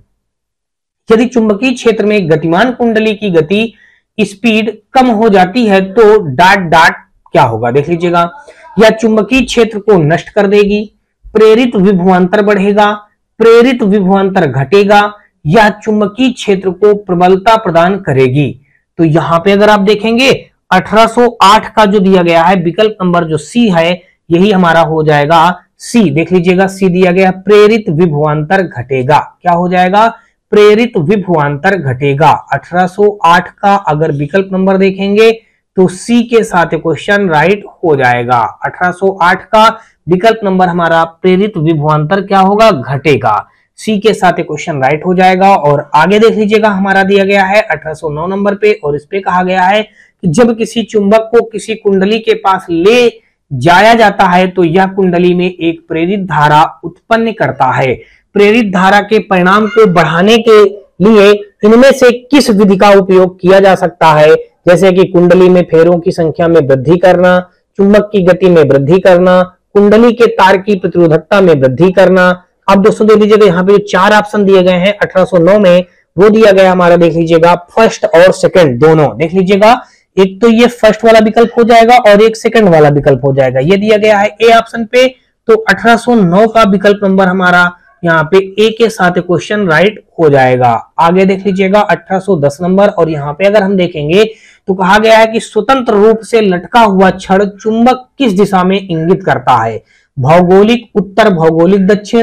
यदि चुंबकीय क्षेत्र में गतिमान कुंडली की गति स्पीड कम हो जाती है तो डॉट डॉट क्या होगा, देख लीजिएगा, या चुंबकीय क्षेत्र को नष्ट कर देगी, प्रेरित विभवांतर बढ़ेगा, प्रेरित विभवांतर घटेगा, या चुंबकीय क्षेत्र को प्रबलता प्रदान करेगी। तो यहां पे अगर आप देखेंगे 1808 का जो दिया गया है विकल्प नंबर जो सी है, यही हमारा हो जाएगा सी। देख लीजिएगा सी दिया गया, प्रेरित विभवांतर घटेगा, क्या हो जाएगा, प्रेरित विभवांतर घटेगा। 1808 का अगर विकल्प नंबर देखेंगे तो सी के साथ क्वेश्चन राइट हो जाएगा। 1808 का विकल्प नंबर हमारा प्रेरित विभवांतर क्या होगा, घटेगा। सी के साथ क्वेश्चन राइट हो जाएगा। और आगे देख लीजिएगा हमारा दिया गया है 1809 नंबर पे, और इस पे कहा गया है कि जब किसी चुंबक को किसी कुंडली के पास ले जाया जाता है तो यह कुंडली में एक प्रेरित धारा उत्पन्न करता है। प्रेरित धारा के परिणाम को बढ़ाने के लिए इनमें से किस विधि का उपयोग किया जा सकता है, जैसे कि कुंडली में फेरों की संख्या में वृद्धि करना, चुंबक की गति में वृद्धि करना, कुंडली के तार की प्रतिरोधकता में वृद्धि करना। अब दोस्तों देख लीजिएगा यहाँ पे जो 4 ऑप्शन दिए गए हैं 1809 में, वो दिया गया हमारा, देख लीजिएगा फर्स्ट और सेकंड दोनों। देख लीजिएगा एक तो ये फर्स्ट वाला विकल्प हो जाएगा और एक सेकंड वाला विकल्प हो जाएगा। ये दिया गया है ए ऑप्शन पे, तो 1809 का विकल्प नंबर हमारा यहाँ पे ए के साथ क्वेश्चन राइट हो जाएगा। आगे देख लीजिएगा 1810 नंबर, और यहाँ पे अगर हम देखेंगे तो कहा गया है कि स्वतंत्र रूप से लटका हुआ छड़ चुंबक किस दिशा में इंगित करता है, भौगोलिक उत्तर, भौगोलिक दक्षिण,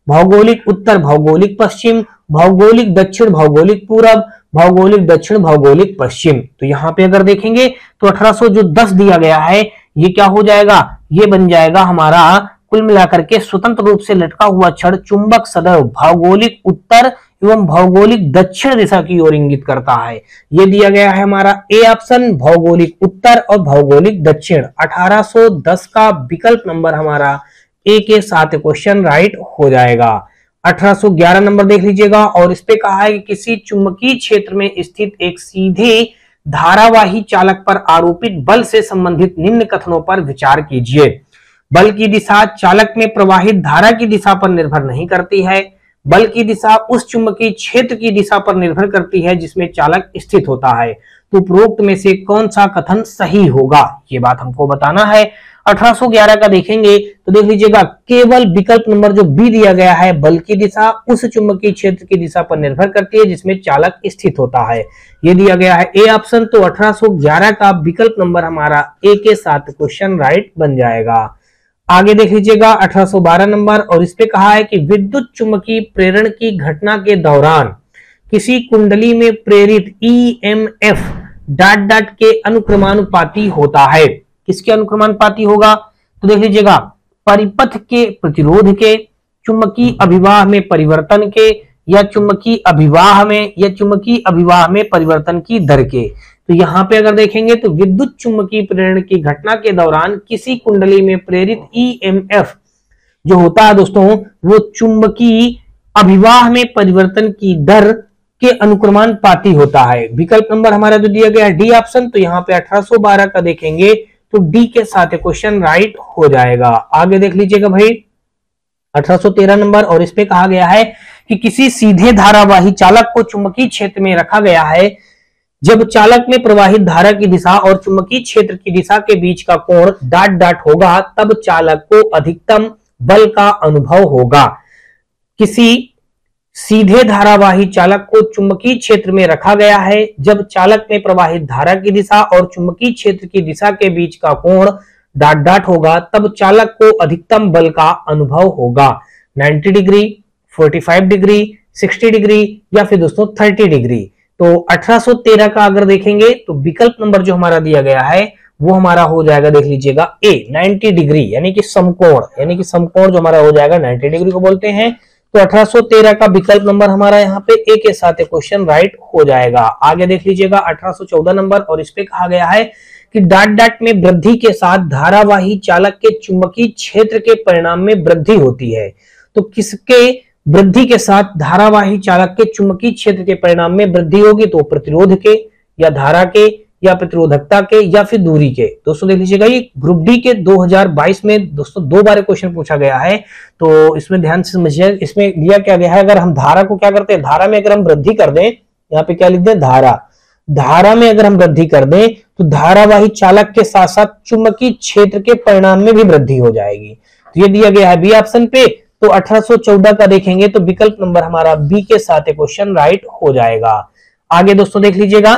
भौगोलिक उत्तर, भौगोलिक पश्चिम, भौगोलिक दक्षिण, भौगोलिक पूरब, भौगोलिक दक्षिण, भौगोलिक पश्चिम। तो यहाँ पे अगर देखेंगे तो 1810 दिया गया है, ये क्या हो जाएगा, ये बन जाएगा हमारा कुल मिलाकर के स्वतंत्र रूप से लटका हुआ छड़ चुंबक सदैव भौगोलिक उत्तर एवं भौगोलिक दक्षिण दिशा की ओर इंगित करता है। ये दिया गया है हमारा ए ऑप्शन, भौगोलिक उत्तर और भौगोलिक दक्षिण। 1810 का विकल्प नंबर हमारा ए के साथ क्वेश्चन राइट हो जाएगा। 1811 नंबर देख लीजिएगा, और इस पे कहा है कि किसी चुंबकीय क्षेत्र में स्थित एक सीधे धारावाही चालक पर आरोपित बल से संबंधित निम्न कथनों पर विचार कीजिए। बल की दिशा चालक में प्रवाहित धारा की दिशा पर निर्भर नहीं करती है। बल की दिशा उस चुंबकीय क्षेत्र की दिशा पर निर्भर करती है जिसमें चालक स्थित होता है। तो उपरोक्त में से कौन सा कथन सही होगा, ये बात हमको बताना है। 1811 का देखेंगे तो देख लीजिएगा, केवल विकल्प नंबर जो बी दिया गया है, बल की दिशा उस चुंबकीय क्षेत्र की दिशा पर निर्भर करती है जिसमें चालक स्थित होता है, ये दिया गया है ए ऑप्शन। तो 1811 का विकल्प नंबर हमारा ए के साथ क्वेश्चन राइट बन जाएगा। आगे देख लीजिएगा 1812 नंबर, और इस पे कहा है कि विद्युत चुंबकीय प्रेरण की घटना के दौरान किसी कुंडली में प्रेरित ईएमएफ डॉट डॉट के अनुक्रमानुपाती होता है। किसके अनुक्रमानुपाती होगा, तो देख लीजिएगा, परिपथ के प्रतिरोध के, चुंबकीय अभिवाह में परिवर्तन के, या चुंबकीय अभिवाह में परिवर्तन की दर के। तो यहाँ पे अगर देखेंगे तो विद्युत चुंबकीय प्रेरण की घटना के दौरान किसी कुंडली में प्रेरित ईएमएफ जो होता है दोस्तों, वो चुंबकीय अभिवाह में परिवर्तन की दर के अनुक्रमानुपाती होता है। विकल्प नंबर हमारा जो दिया गया है डी ऑप्शन। तो यहाँ पे 1812 का देखेंगे तो डी के साथ क्वेश्चन राइट हो जाएगा। आगे देख लीजिएगा भाई 1813 नंबर, और इस पे कहा गया है कि किसी सीधे धारावाही चालक को चुंबकीय क्षेत्र में रखा गया है। जब चालक में प्रवाहित धारा की दिशा और चुंबकीय क्षेत्र की दिशा के बीच का कोण डॉट डॉट होगा, तब चालक को अधिकतम बल का अनुभव होगा। किसी सीधे धारावाही चालक को चुंबकीय क्षेत्र में रखा गया है। जब चालक में प्रवाहित धारा की दिशा और चुंबकीय क्षेत्र की दिशा के बीच का कोण डॉट डॉट होगा, तब चालक को अधिकतम बल का अनुभव होगा। 90 डिग्री, 45 डिग्री, 60 डिग्री या फिर दोस्तों 30 डिग्री। तो 1813 का अगर देखेंगे तो विकल्प नंबर जो हमारा दिया गया है वो हमारा हो जाएगा, देख लीजिएगा ए 90 डिग्री, यानी कि समकोण जो हमारा हो जाएगा 90 डिग्री को बोलते हैं। तो 1813 का विकल्प नंबर हमारा यहाँ पे ए के साथ क्वेश्चन राइट हो जाएगा। आगे देख लीजिएगा 1814 नंबर, और इस पे कहा गया है कि डॉट डॉट में वृद्धि के साथ धारावाही चालक के चुंबकीय क्षेत्र के परिणाम में वृद्धि होती है। तो किसके वृद्धि के साथ धारावाही चालक के चुंबकीय क्षेत्र के परिणाम में वृद्धि होगी, तो प्रतिरोध के या धारा के या प्रतिरोधकता के या फिर दूरी के। दोस्तों देख लीजिएगा, ये ग्रुप डी के 2022 में दोस्तों 2 बार क्वेश्चन पूछा गया है, तो इसमें ध्यान से समझिए। इसमें लिया क्या गया है, अगर हम धारा को क्या करते हैं, धारा में अगर हम वृद्धि कर दें, यहाँ पे क्या लिख दें, धारा में अगर हम वृद्धि कर दें तो धारावाही चालक के साथ साथ चुंबकीय क्षेत्र के परिणाम में भी वृद्धि हो जाएगी। तो ये दिया गया है बी ऑप्शन पे। तो 1814 का देखेंगे तो विकल्प नंबर हमारा बी के साथ क्वेश्चन राइट हो जाएगा। आगे दोस्तों देख लीजिएगा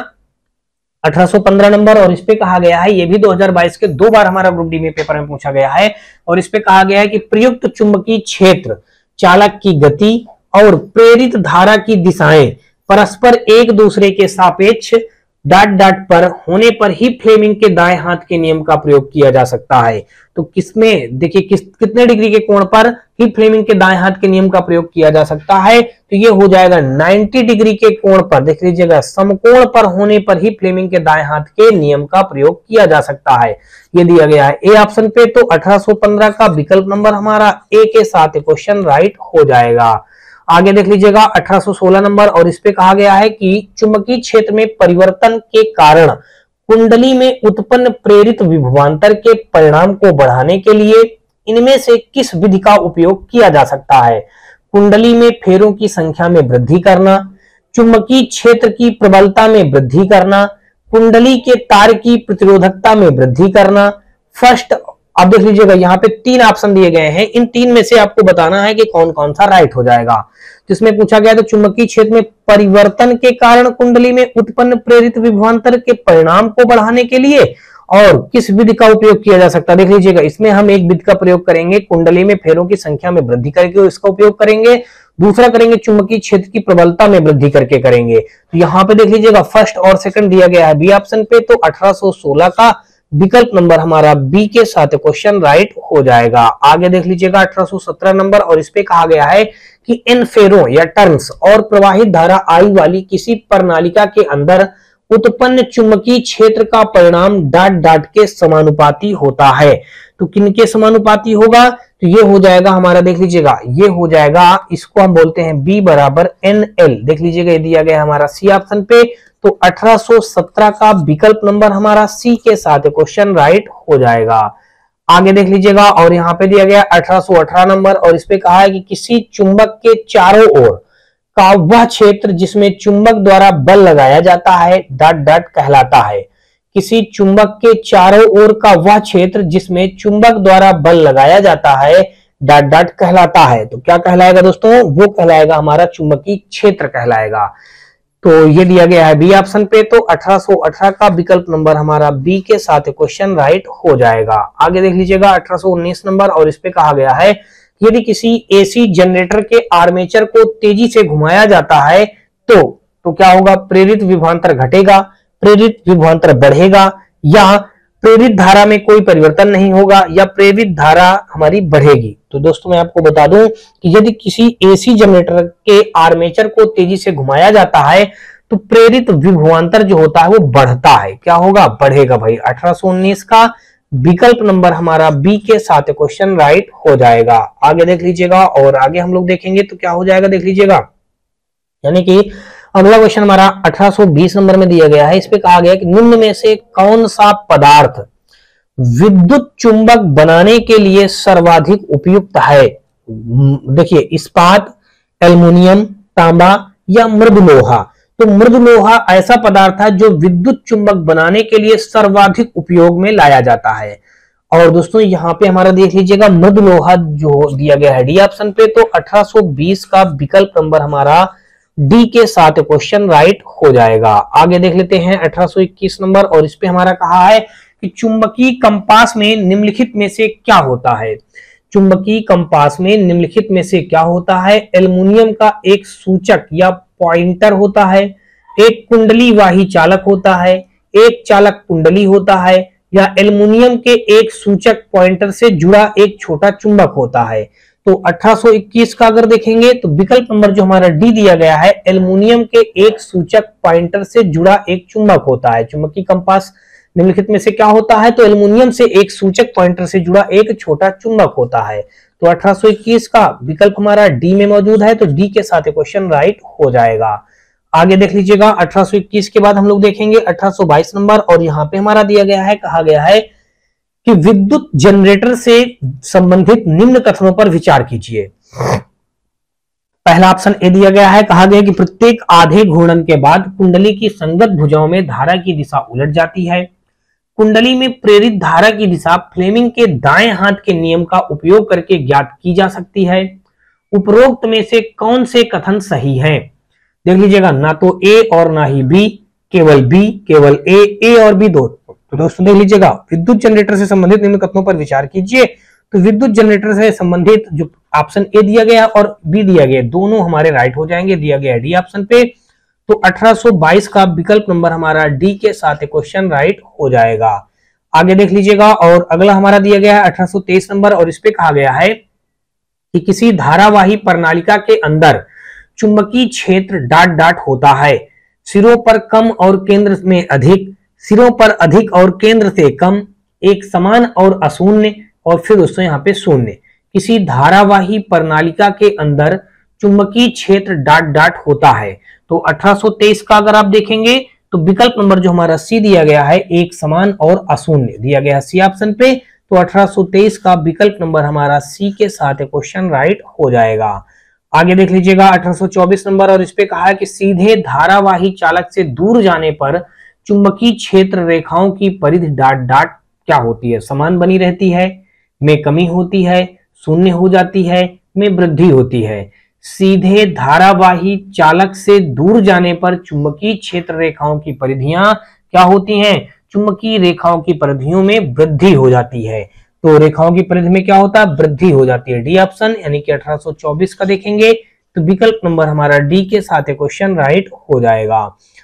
1815 नंबर, और इस पे कहा गया है, ये भी 2022 के 2 बार हमारा ग्रुप डी में पेपर में पूछा गया है, और इस पे कहा गया है कि प्रयुक्त चुंबकीय क्षेत्र, चालक की गति और प्रेरित धारा की दिशाएं परस्पर एक दूसरे के सापेक्ष डॉट डॉट पर होने पर ही फ्लेमिंग के दाएं हाथ के नियम का प्रयोग किया जा सकता है। तो किसमें देखिए कितने डिग्री के कोण पर ही फ्लेमिंग के दाएं हाथ के नियम का प्रयोग किया जा सकता है, तो ये हो जाएगा 90 डिग्री के कोण पर। देख लीजिएगा, समकोण पर होने पर ही फ्लेमिंग के दाएं हाथ के नियम का प्रयोग किया जा सकता है, ये दिया गया है ए ऑप्शन पे। तो 1815 का विकल्प नंबर हमारा ए के साथ क्वेश्चन राइट हो जाएगा। आगे देख लीजिएगा 1816 नंबर, और इस पे कहा गया है कि चुंबकीय क्षेत्र में परिवर्तन के कारण कुंडली में उत्पन्न प्रेरित विभवांतर के परिणाम को बढ़ाने के लिए इनमें से किस विधि का उपयोग किया जा सकता है। कुंडली में फेरों की संख्या में वृद्धि करना, चुंबकीय क्षेत्र की प्रबलता में वृद्धि करना, कुंडली के तार की प्रतिरोधकता में वृद्धि करना। फर्स्ट, अब देख लीजिएगा यहाँ पे 3 ऑप्शन दिए गए हैं, इन 3 में से आपको बताना है कि कौन कौन सा राइट हो जाएगा। जिसमें पूछा गया तो चुंबकीय क्षेत्र में परिवर्तन के कारण कुंडली में उत्पन्न प्रेरित विभवांतर के परिणाम को बढ़ाने के लिए, और किस विधि का उपयोग किया जा सकता है, देख लीजिएगा। इसमें हम एक विधि का प्रयोग करेंगे, कुंडली में फेरों की संख्या में वृद्धि करके इसका उपयोग करेंगे। दूसरा करेंगे चुंबकीय क्षेत्र की प्रबलता में वृद्धि करके करेंगे। तो यहाँ पे देख लीजिएगा फर्स्ट और सेकंड दिया गया है बी ऑप्शन पे, तो 1816 का विकल्प नंबर हमारा बी के साथ क्वेश्चन राइट हो जाएगा। आगे देख लीजिएगा 1817 नंबर, और इस पे कहा गया है कि इन फेरों या टर्न्स और प्रवाहित धारा आई वाली किसी प्रणालिका के अंदर उत्पन्न चुंबकीय क्षेत्र का परिणाम डॉट डॉट के समानुपाती होता है। तो किनके समानुपाती होगा, तो ये हो जाएगा हमारा, देख लीजिएगा ये हो जाएगा, इसको हम बोलते हैं बी बराबर एन एल। देख लीजिएगा ये दिया गया हमारा सी ऑप्शन पे, तो 1817 का विकल्प नंबर हमारा सी के साथ क्वेश्चन राइट हो जाएगा। आगे देख लीजिएगा, और यहाँ पे दिया गया 1818 नंबर, और इस पे कहा है कि किसी चुंबक के चारों ओर का वह क्षेत्र जिसमें चुंबक द्वारा बल लगाया जाता है डॉट डॉट कहलाता है। किसी चुंबक के चारों ओर का वह क्षेत्र जिसमें चुंबक द्वारा बल लगाया जाता है डॉट डॉट कहलाता है। तो क्या कहलाएगा दोस्तों, वो कहलाएगा हमारा चुंबकीय क्षेत्र कहलाएगा। तो ये दिया गया है बी ऑप्शन पे, तो 1818 का विकल्प नंबर हमारा बी के साथ क्वेश्चन राइट हो जाएगा। आगे देख लीजिएगा 1819 नंबर, और इस पे कहा गया है यदि किसी एसी जनरेटर के आर्मेचर को तेजी से घुमाया जाता है तो क्या होगा, प्रेरित विभवांतर घटेगा, प्रेरित विभवांतर बढ़ेगा, या प्रेरित धारा में कोई परिवर्तन नहीं होगा, या प्रेरित धारा हमारी बढ़ेगी। तो दोस्तों मैं आपको बता दूं कि यदि किसी एसी जनरेटर के आर्मेचर को तेजी से घुमाया जाता है तो प्रेरित विभवांतर जो होता है वो बढ़ता है। क्या होगा, बढ़ेगा भाई। 1819 का विकल्प नंबर हमारा बी के साथ क्वेश्चन राइट हो जाएगा। आगे देख लीजिएगा, और आगे हम लोग देखेंगे तो क्या हो जाएगा, देख लीजिएगा, यानी कि अगला क्वेश्चन हमारा 1820 नंबर में दिया गया है। इस पे कहा गया कि निम्न में से कौन सा पदार्थ विद्युत चुंबक बनाने के लिए सर्वाधिक उपयुक्त है। देखिए इस्पात, एल्युमिनियम, तांबा या मृद लोहा। तो मृद लोहा ऐसा पदार्थ है जो विद्युत चुंबक बनाने के लिए सर्वाधिक उपयोग में लाया जाता है। और दोस्तों यहाँ पे हमारा देख लीजिएगा मृद लोहा जो दिया गया है डी ऑप्शन पे, तो 1820 का विकल्प नंबर हमारा डी के साथ क्वेश्चन राइट हो जाएगा। आगे देख लेते हैं 1821 नंबर, और इस पे हमारा कहा है कि चुंबकीय कंपास में निम्नलिखित में से क्या होता है। चुंबकीय कंपास में निम्नलिखित में से क्या होता है, एल्युमिनियम का एक सूचक या पॉइंटर होता है, एक कुंडली वाही चालक होता है, एक चालक कुंडली होता है, या एल्युमिनियम के एक सूचक पॉइंटर से जुड़ा एक छोटा चुंबक होता है। तो 1821 का अगर देखेंगे तो विकल्प नंबर जो हमारा डी दिया गया है, एल्युमिनियम के एक सूचक पॉइंटर से जुड़ा एक चुंबक होता है। चुंबकीय कंपास निम्नलिखित में से क्या होता है, तो एल्युमिनियम से एक सूचक पॉइंटर से जुड़ा एक छोटा चुंबक होता है। तो 1821 का विकल्प हमारा डी में मौजूद है, तो डी के साथ क्वेश्चन राइट हो जाएगा। आगे देख लीजिएगा 1821 के बाद हम लोग देखेंगे 1822 नंबर, और यहाँ पे हमारा दिया गया है, कहा गया है कि विद्युत जनरेटर से संबंधित निम्न कथनों पर विचार कीजिए। पहला ऑप्शन ए दिया गया है, कहा गया कि प्रत्येक आधे घूर्णन के बाद कुंडली की संगत भुजाओं में धारा की दिशा उलट जाती है। कुंडली में प्रेरित धारा की दिशा फ्लेमिंग के दाएं हाथ के नियम का उपयोग करके ज्ञात की जा सकती है। उपरोक्त में से कौन से कथन सही हैं? देख लीजिएगा, ना तो ए और ना ही बी, केवल बी, केवल ए और बी दो। तो दोस्तों देख लीजिएगा, विद्युत जनरेटर से संबंधित निम्न कथनों पर विचार कीजिए। तो विद्युत जनरेटर से संबंधित जो ऑप्शन ए दिया गया और बी दिया गया दोनों हमारे राइट हो जाएंगे, दिया गया डी ऑप्शन पे। तो 1822 का विकल्प नंबर हमारा डी के साथ क्वेश्चन राइट हो जाएगा। आगे देख लीजिएगा, और अगला हमारा दिया गया है 1823 नंबर, और इस पे कहा गया है कि किसी धारावाही प्रणालिका के अंदर चुंबकीय क्षेत्र डॉट डॉट होता है। सिरों पर कम और केंद्र में अधिक, सिरों पर अधिक और केंद्र से कम, एक समान और अशून्य, और फिर दोस्तों यहाँ पे शून्य। किसी धारावाही प्रणालिका के अंदर चुंबकीय क्षेत्र डॉट डॉट होता है। तो 1823 का अगर आप देखेंगे तो विकल्प नंबर जो हमारा सी दिया गया है, एक समान और अशून्य दिया गया है सी ऑप्शन पे। तो 1823 का विकल्प नंबर हमारा सी के साथ क्वेश्चन राइट हो जाएगा। आगे देख लीजिएगा 1824 नंबर, और इस पे कहा है कि सीधे धारावाही चालक से दूर जाने पर चुंबकीय क्षेत्र रेखाओं की परिधि डॉट डॉट क्या होती है, समान बनी रहती है, में कमी होती है, शून्य हो जाती है, में वृद्धि होती है। सीधे धारावाही चालक से दूर जाने पर चुंबकीय क्षेत्र रेखाओं की परिधियां क्या होती हैं, चुंबकीय रेखाओं की परिधियों में वृद्धि हो जाती है। तो रेखाओं की परिधि में क्या होता है, वृद्धि हो जाती है। डी ऑप्शन यानी कि 1824 का देखेंगे तो विकल्प नंबर हमारा डी के साथ क्वेश्चन राइट हो जाएगा।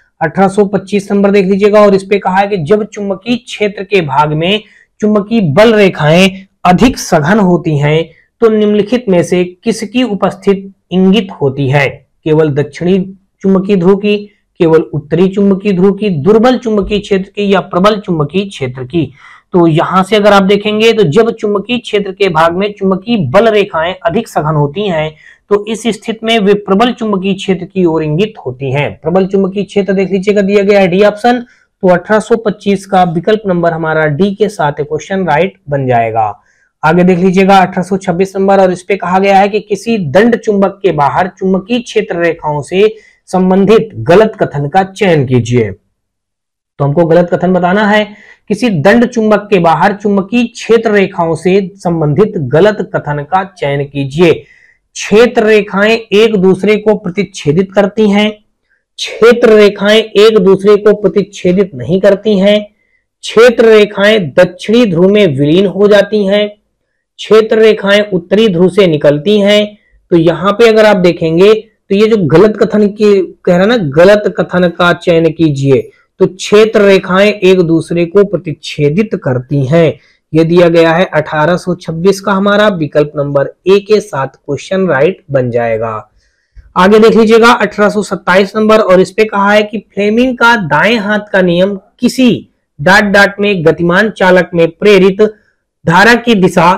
1825 नंबर देख लीजिएगा और इस पे कहा है कि जब चुंबकीय क्षेत्र के भाग में चुंबकीय बल रेखाएं अधिक सघन होती हैं तो निम्नलिखित में से किसकी उपस्थिति इंगित होती है? केवल दक्षिणी चुंबकीय ध्रुव की, केवल उत्तरी चुंबकीय ध्रुव की, दुर्बल चुंबकीय क्षेत्र की या प्रबल चुंबकीय क्षेत्र की। तो यहां से अगर आप देखेंगे तो जब चुंबकीय क्षेत्र के भाग में चुंबकीय बल रेखाएं अधिक सघन होती हैं तो इस स्थिति में वे प्रबल चुंबकीय क्षेत्र की ओर इंगित होती हैं। प्रबल चुंबकीय क्षेत्र देख लीजिएगा दिया गया है डी ऑप्शन। तो 1825 का विकल्प नंबर हमारा डी के साथ क्वेश्चन राइट बन जाएगा। आगे देख लीजिएगा 1826 नंबर और इस पे कहा गया है कि किसी दंड चुंबक के बाहर चुंबकीय क्षेत्र रेखाओं से संबंधित गलत कथन का चयन कीजिए। तो हमको गलत कथन बताना है। किसी दंड चुंबक के बाहर चुंबकीय क्षेत्र रेखाओं से संबंधित गलत कथन का चयन कीजिए। क्षेत्र रेखाएं एक दूसरे को प्रतिच्छेदित करती हैं, क्षेत्र रेखाएं एक दूसरे को प्रतिच्छेदित नहीं करती हैं, क्षेत्र रेखाएं दक्षिणी ध्रुव में विलीन हो जाती हैं, क्षेत्र रेखाएं उत्तरी ध्रुव से निकलती हैं। तो यहां पे अगर आप देखेंगे तो ये जो गलत कथन की कह रहा है ना, गलत कथन का चयन कीजिए, तो क्षेत्र रेखाएं एक दूसरे को प्रतिच्छेदित करती हैं। ये दिया गया है 1826 का हमारा विकल्प नंबर ए के साथ क्वेश्चन राइट बन जाएगा। आगे देख लीजिएगा 1827 नंबर और इस पे कहा है कि फ्लेमिंग का दाएं हाथ का नियम किसी डॉट डॉट में गतिमान चालक में प्रेरित धारा की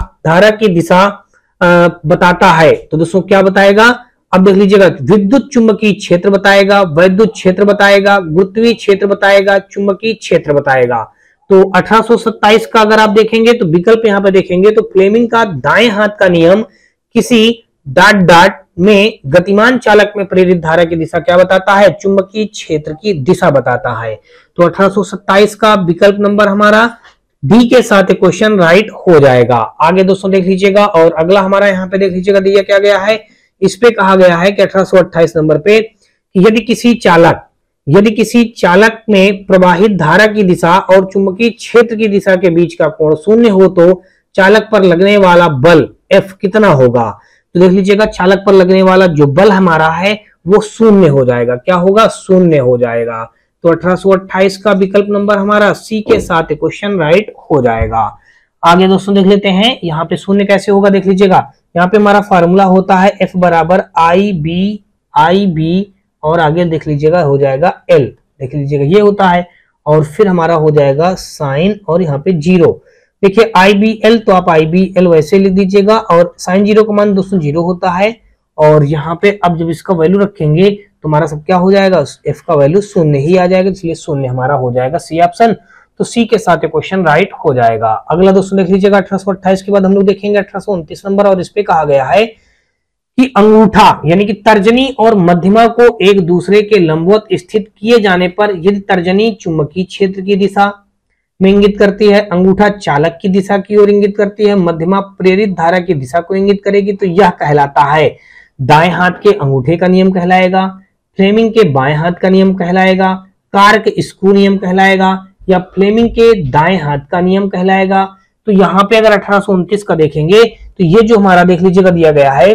दिशा बताता है। तो दोस्तों क्या बताएगा, अब देख लीजिएगा, विद्युत चुंबकीय क्षेत्र बताएगा, वैद्युत क्षेत्र बताएगा, गुरुत्वीय क्षेत्र बताएगा, चुंबकीय क्षेत्र बताएगा। तो 1827 का अगर आप देखेंगे तो विकल्प यहां पे देखेंगे तो फ्लेमिंग का दाएं हाथ का नियम किसी डॉट डॉट में गतिमान चालक में प्रेरित धारा की दिशा क्या बताता है, चुंबकीय क्षेत्र की दिशा बताता है। तो 1827 का विकल्प नंबर हमारा डी के साथ क्वेश्चन राइट हो जाएगा। आगे दोस्तों देख लीजिएगा और अगला हमारा यहाँ पे देख लीजिएगा दिया क्या गया है, इस पे कहा गया है कि 1828 नंबर पे कि यदि किसी चालक में प्रवाहित धारा की दिशा और चुंबकीय क्षेत्र की दिशा के बीच का कोण शून्य हो तो चालक पर लगने वाला बल F कितना होगा। तो देख लीजिएगा चालक पर लगने वाला जो बल हमारा है वो शून्य हो जाएगा। क्या होगा, शून्य हो जाएगा। तो 1828 का विकल्प नंबर हमारा सी के साथ क्वेश्चन राइट हो जाएगा। आगे दोस्तों देख लेते हैं यहाँ पे शून्य कैसे होगा। देख लीजिएगा यहाँ पे हमारा फार्मूला होता है F बराबर आई बी और आगे देख लीजिएगा हो जाएगा L, देख लीजिएगा ये होता है और फिर हमारा हो जाएगा साइन और यहाँ पे जीरो। देखिए IBL तो आप IBL वैसे लिख दीजिएगा और साइन जीरो का मान दोस्तों जीरो होता है और यहाँ पे अब जब इसका वैल्यू रखेंगे तो हमारा सब क्या हो जाएगा, F का वैल्यू शून्य ही आ जाएगा, इसलिए शून्य हमारा हो जाएगा सी ऑप्शन। तो सी के साथ क्वेश्चन राइट हो जाएगा। अगला दोस्तों देख लीजिएगा 1828 के बाद हम लोग देखेंगे 1829 नंबर और इस पे कहा गया है कि अंगूठा यानी कि तर्जनी और मध्यमा को एक दूसरे के लंबवत स्थित किए जाने पर यदि तर्जनी चुंबकीय क्षेत्र की दिशा में इंगित करती है, अंगूठा चालक की दिशा की ओर इंगित करती है, मध्यमा प्रेरित धारा की दिशा को इंगित करेगी, तो यह कहलाता है दाएं हाथ के अंगूठे का नियम कहलाएगा, फ्लेमिंग के बाएं हाथ का नियम कहलाएगा, कार्क स्क्रू नियम कहलाएगा या फ्लेमिंग के दाएं हाथ का नियम कहलाएगा। तो यहाँ पे अगर 1829 का देखेंगे तो ये जो हमारा देख लीजिएगा दिया गया है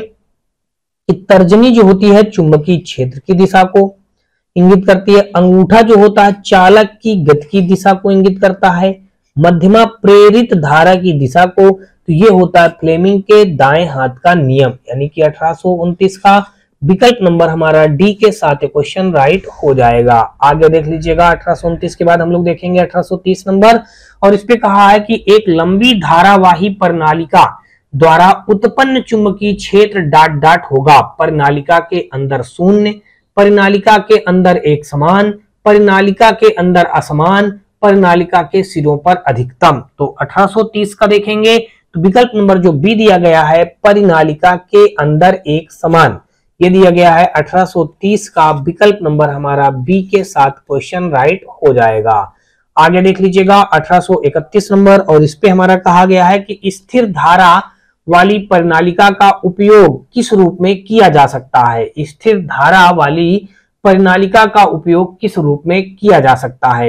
कि तर्जनी जो होती है चुंबकीय क्षेत्र की दिशा को इंगित करती है, अंगूठा जो होता है चालक की गति की दिशा को इंगित करता है, मध्यमा प्रेरित धारा की दिशा को, तो ये होता है फ्लेमिंग के दाएं हाथ का नियम, यानी कि 1829 का विकल्प नंबर हमारा डी के साथ क्वेश्चन राइट हो जाएगा। आगे देख लीजिएगा 1829 के बाद हम लोग देखेंगे 1830 नंबर और इस पे कहा है कि एक लंबी धारावाही प्रणालिका द्वारा उत्पन्न चुंबकीय क्षेत्र डॉट डॉट होगा, प्रणालिका के अंदर शून्य, प्रणालिका के अंदर एक समान, प्रणालिका के अंदर असमान, प्रणालिका के सिरों पर अधिकतम। तो 1830 का देखेंगे तो विकल्प नंबर जो बी दिया गया है प्रणालिका के अंदर एक समान, ये दिया गया है 1830 का विकल्प नंबर हमारा बी के साथ क्वेश्चन राइट हो जाएगा। आगे देख लीजिएगा 1831 नंबर और इस पे हमारा कहा गया है कि स्थिर धारा वाली प्रणालिका का उपयोग किस रूप में किया जा सकता है, स्थिर धारा वाली प्रणालिका का उपयोग किस रूप में किया जा सकता है।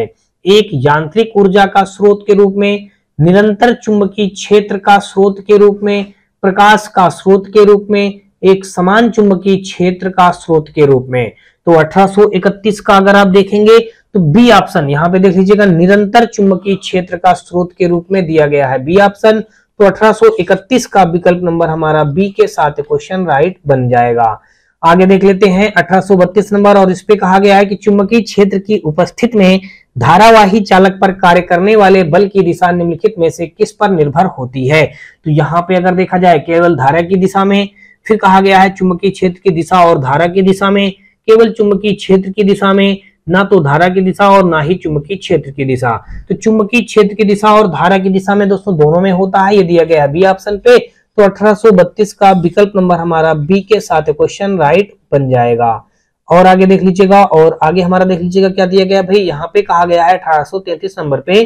एक यांत्रिक ऊर्जा का स्रोत के रूप में, निरंतर चुंबकीय क्षेत्र का स्रोत के रूप में, प्रकाश का स्रोत के रूप में, एक समान चुंबकीय क्षेत्र का स्रोत के रूप में। तो 1831 का अगर आप देखेंगे तो बी ऑप्शन यहां पे देख लीजिएगा, निरंतर चुंबकीय क्षेत्र का स्रोत के रूप में दिया गया है बी ऑप्शन। तो 1831 का विकल्प नंबर हमारा बी के साथ क्वेश्चन राइट बन जाएगा। आगे देख लेते हैं 1832 नंबर, और इस पे कहा गया है कि चुंबकीय क्षेत्र की उपस्थिति में धारावाही चालक पर कार्य करने वाले बल की दिशा निम्नलिखित में से किस पर निर्भर होती है। तो यहाँ पे अगर देखा जाए केवल धारा की दिशा में, फिर कहा गया है चुंबकीय क्षेत्र की दिशा और धारा की दिशा में, केवल चुंबकीय क्षेत्र की दिशा में, ना तो धारा की दिशा और ना ही चुंबकीय क्षेत्र की दिशा। तो चुंबकीय क्षेत्र की दिशा और धारा की दिशा में दोस्तों दोनों में होता है, ये दिया गया है बी ऑप्शन पे। तो 1832 का विकल्प नंबर हमारा बी के साथ क्वेश्चन राइट बन जाएगा। और आगे देख लीजिएगा, और आगे हमारा देख लीजिएगा क्या दिया गया भाई, यहाँ पे कहा गया है 1833 नंबर पे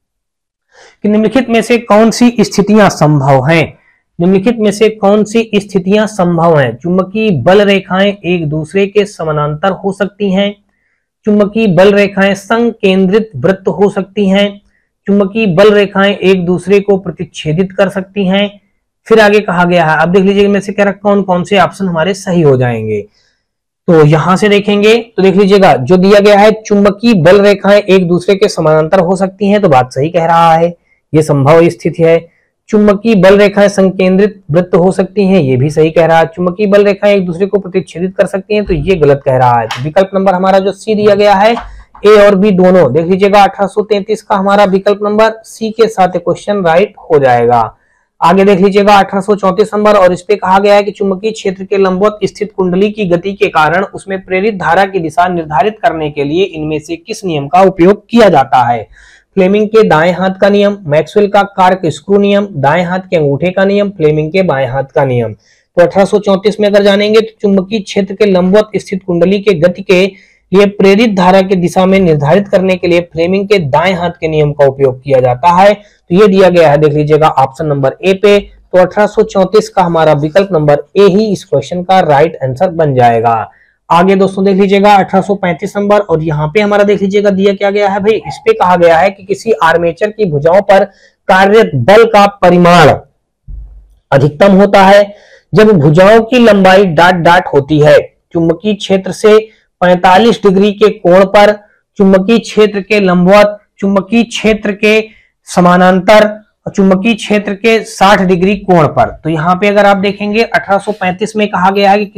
कि निम्नलिखित में से कौन सी स्थितियां संभव हैं। निम्नलिखित में से कौन सी स्थितियां संभव हैं। चुंबकीय बल रेखाएं एक दूसरे के समानांतर हो सकती हैं, चुंबकीय बल रेखाएं संकेंद्रित वृत्त हो सकती हैं, चुंबकीय बल रेखाएं एक दूसरे को प्रतिच्छेदित कर सकती हैं। फिर आगे कहा गया है, अब देख लीजिए इनमें से क्या कौन कौन से ऑप्शन हमारे सही हो जाएंगे। तो यहां से देखेंगे तो देख लीजिएगा जो दिया गया है चुंबकीय बल रेखाएं एक दूसरे के समानांतर हो सकती हैं, तो बात सही कह रहा है, ये संभव स्थिति है। चुंबकीय बल रेखाएं संकेंद्रित वृत्त हो सकती हैं, ये भी सही कह रहा है। चुंबकीय बल रेखाएं एक दूसरे को प्रतिच्छेदित कर सकती हैं, तो ये गलत कह रहा है। तो विकल्प नंबर हमारा जो सी दिया गया है, ए और बी दोनों देख लीजिएगा। 1833 का हमारा विकल्प नंबर सी के साथ क्वेश्चन राइट हो जाएगा। आगे देख लीजिएगा 1834 नंबर, और इस पे कहा गया है कि चुंबकीय क्षेत्र के लंबवत स्थित कुंडली की गति के कारण उसमें प्रेरित धारा की दिशा निर्धारित करने के लिए इनमें से किस नियम का उपयोग किया जाता है। फ्लेमिंग के दाएं हाथ का नियम, मैक्सवेल का कार्क स्क्रू नियम, दाएं हाथ के अंगूठे का नियम, फ्लेमिंग के बाएं हाथ का नियम। तो 1834 में अगर जानेंगे तो चुंबकीय क्षेत्र के लंबवत स्थित कुंडली के गति के लिए प्रेरित धारा की दिशा में निर्धारित करने के लिए फ्लेमिंग के दाएं हाथ के नियम का उपयोग किया जाता है। तो ये दिया गया है देख लीजिएगा ऑप्शन नंबर ए पे। तो 1834 का हमारा विकल्प नंबर ए ही इस क्वेश्चन का राइट आंसर बन जाएगा। आगे दोस्तों देख लीजिएगा 1835 नंबर, और यहाँ पे हमारा देख लीजिएगा दिया क्या गया है भाई, इस पे कहा गया है कि किसी आर्मेचर की भुजाओं पर कार्यरत बल का परिमाण अधिकतम होता है जब भुजाओं की लंबाई डाट डाट होती है। चुंबकीय क्षेत्र से 45 डिग्री के कोण पर, चुंबकीय क्षेत्र के लंबवत, चुंबकीय क्षेत्र के समानांतर और चुंबकीय क्षेत्र के 60 डिग्री कोण पर। तो यहाँ पे अगर आप देखेंगे 1835 में कहा गया है कि